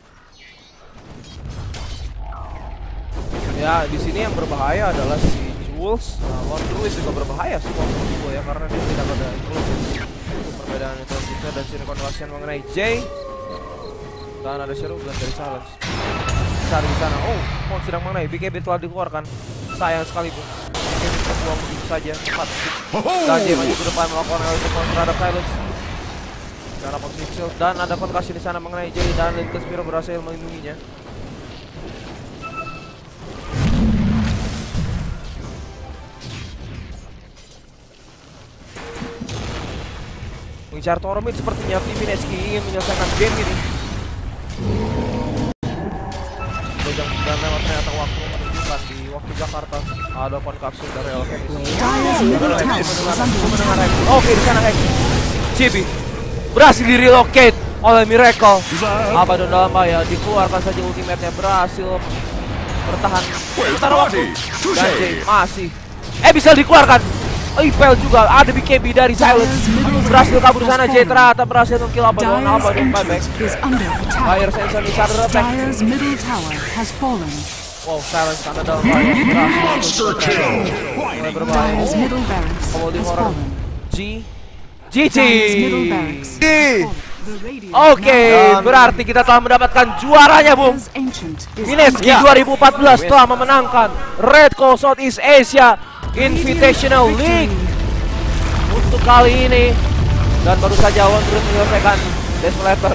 Ya, di sini yang berbahaya adalah si Wolves. Nah, Lord Druid juga berbahaya sih kalau menurut gue ya, karena dia tidak ada intelligence. Untuk perbedaan intelligence dan sini conversion mengenai Jay. Dan ada Sherugan dari Silence. Cari di sana. Oh, mau sedang mengenai B K B telah dikeluarkan. Sayang sekali pun. B K B terbuang begitu saja. Cepat. Dan Jay maju ke depan melakukan electrical terhadap Silence. Dan dapat shield dan ada concussion di sana mengenai Jay dan Lincoln Spiro berhasil melindunginya. Mengejar Tormid sepertinya tim Mineski ingin menyelesaikan game ini. Jam sembilan lewat ternyata waktu menunjukkan di waktu Jakarta ada pon kapsul dari Alchemist. Oke, di sana Hex. Chibi berhasil di relocate oleh Miracle. Abaddon dalam bahaya, dikeluarkan saja ultimate-nya, berhasil bertahan sementara waktu. Dan Jay masih eh bisa dikeluarkan. Ipel juga ada B K B dari Silence, berhasil kabur di sana. Jay ternyata berhasil mengkill Abaddon. Abaddon buyback. Fire sensor di Shadow Attack. Dire's middle tower has fallen. Wow, Silence karena dalam bahaya, berhasil mulai berbahaya. Dire's middle barracks Holding has horror. fallen. G G G. Dire's middle barracks G. has fallen. The Radiant Oke, berarti kita telah mendapatkan juaranya, Bung. Dire's ancient is Mineski Ya. dua ribu empat belas telah memenangkan Red Coast Southeast Asia Invitational League untuk kali ini. Dan baru saja Wondrous menyelesaikan Desolator.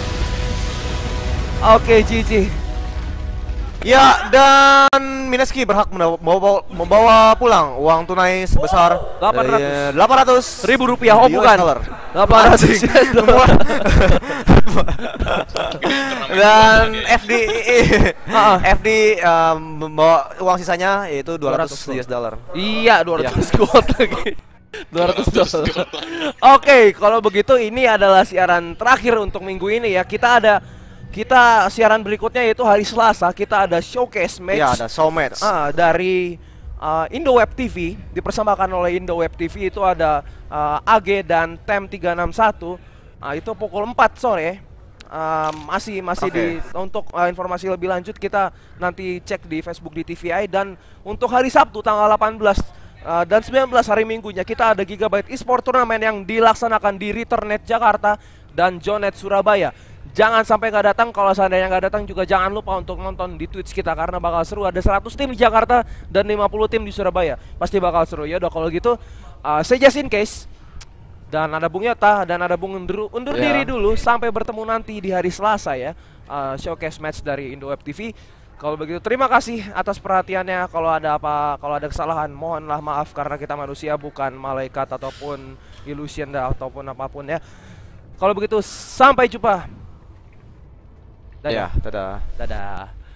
Oke, G G. Ya, dan Mineski berhak membawa, membawa pulang uang tunai sebesar delapan ratus. eh, delapan ratus Ribu rupiah, oh U S bukan dollar. delapan ratus dollar. Dan F D Ah, ah. F D um, membawa uang sisanya yaitu dua ratus U S dollar. Iya, dua ratus gold lagi. dua ratus dollar. Oke, kalau begitu ini adalah siaran terakhir untuk minggu ini ya. Kita ada kita siaran berikutnya yaitu hari Selasa, kita ada showcase match. Ya, ada show match. Ah, dari uh, Indoweb T V, dipersembahkan oleh Indoweb T V. Itu ada uh, A G dan T E M tiga enam satu. Uh, itu pukul empat sore. Uh, masih masih Oke. di untuk uh, informasi lebih lanjut kita nanti cek di Facebook di T V I. Dan untuk hari Sabtu tanggal delapan belas uh, dan sembilan belas hari Minggunya kita ada Gigabyte Esport Turnamen yang dilaksanakan di Returnnet Jakarta dan Jonet Surabaya. Jangan sampai nggak datang. Kalau seandainya nggak datang juga jangan lupa untuk nonton di Twitch kita karena bakal seru. Ada seratus tim di Jakarta dan lima puluh tim di Surabaya. Pasti bakal seru ya. Udah kalau gitu uh, saya just in case. Dan ada Bung Yota dan ada Bung Undur, undur Ya. diri dulu sampai bertemu nanti di hari Selasa ya. Uh, showcase match dari Indoweb T V. Kalau begitu terima kasih atas perhatiannya. Kalau ada apa, kalau ada kesalahan mohonlah maaf karena kita manusia bukan malaikat ataupun illusion ataupun apapun ya. Kalau begitu sampai jumpa. Dadah. Ya, dadah. Dadah.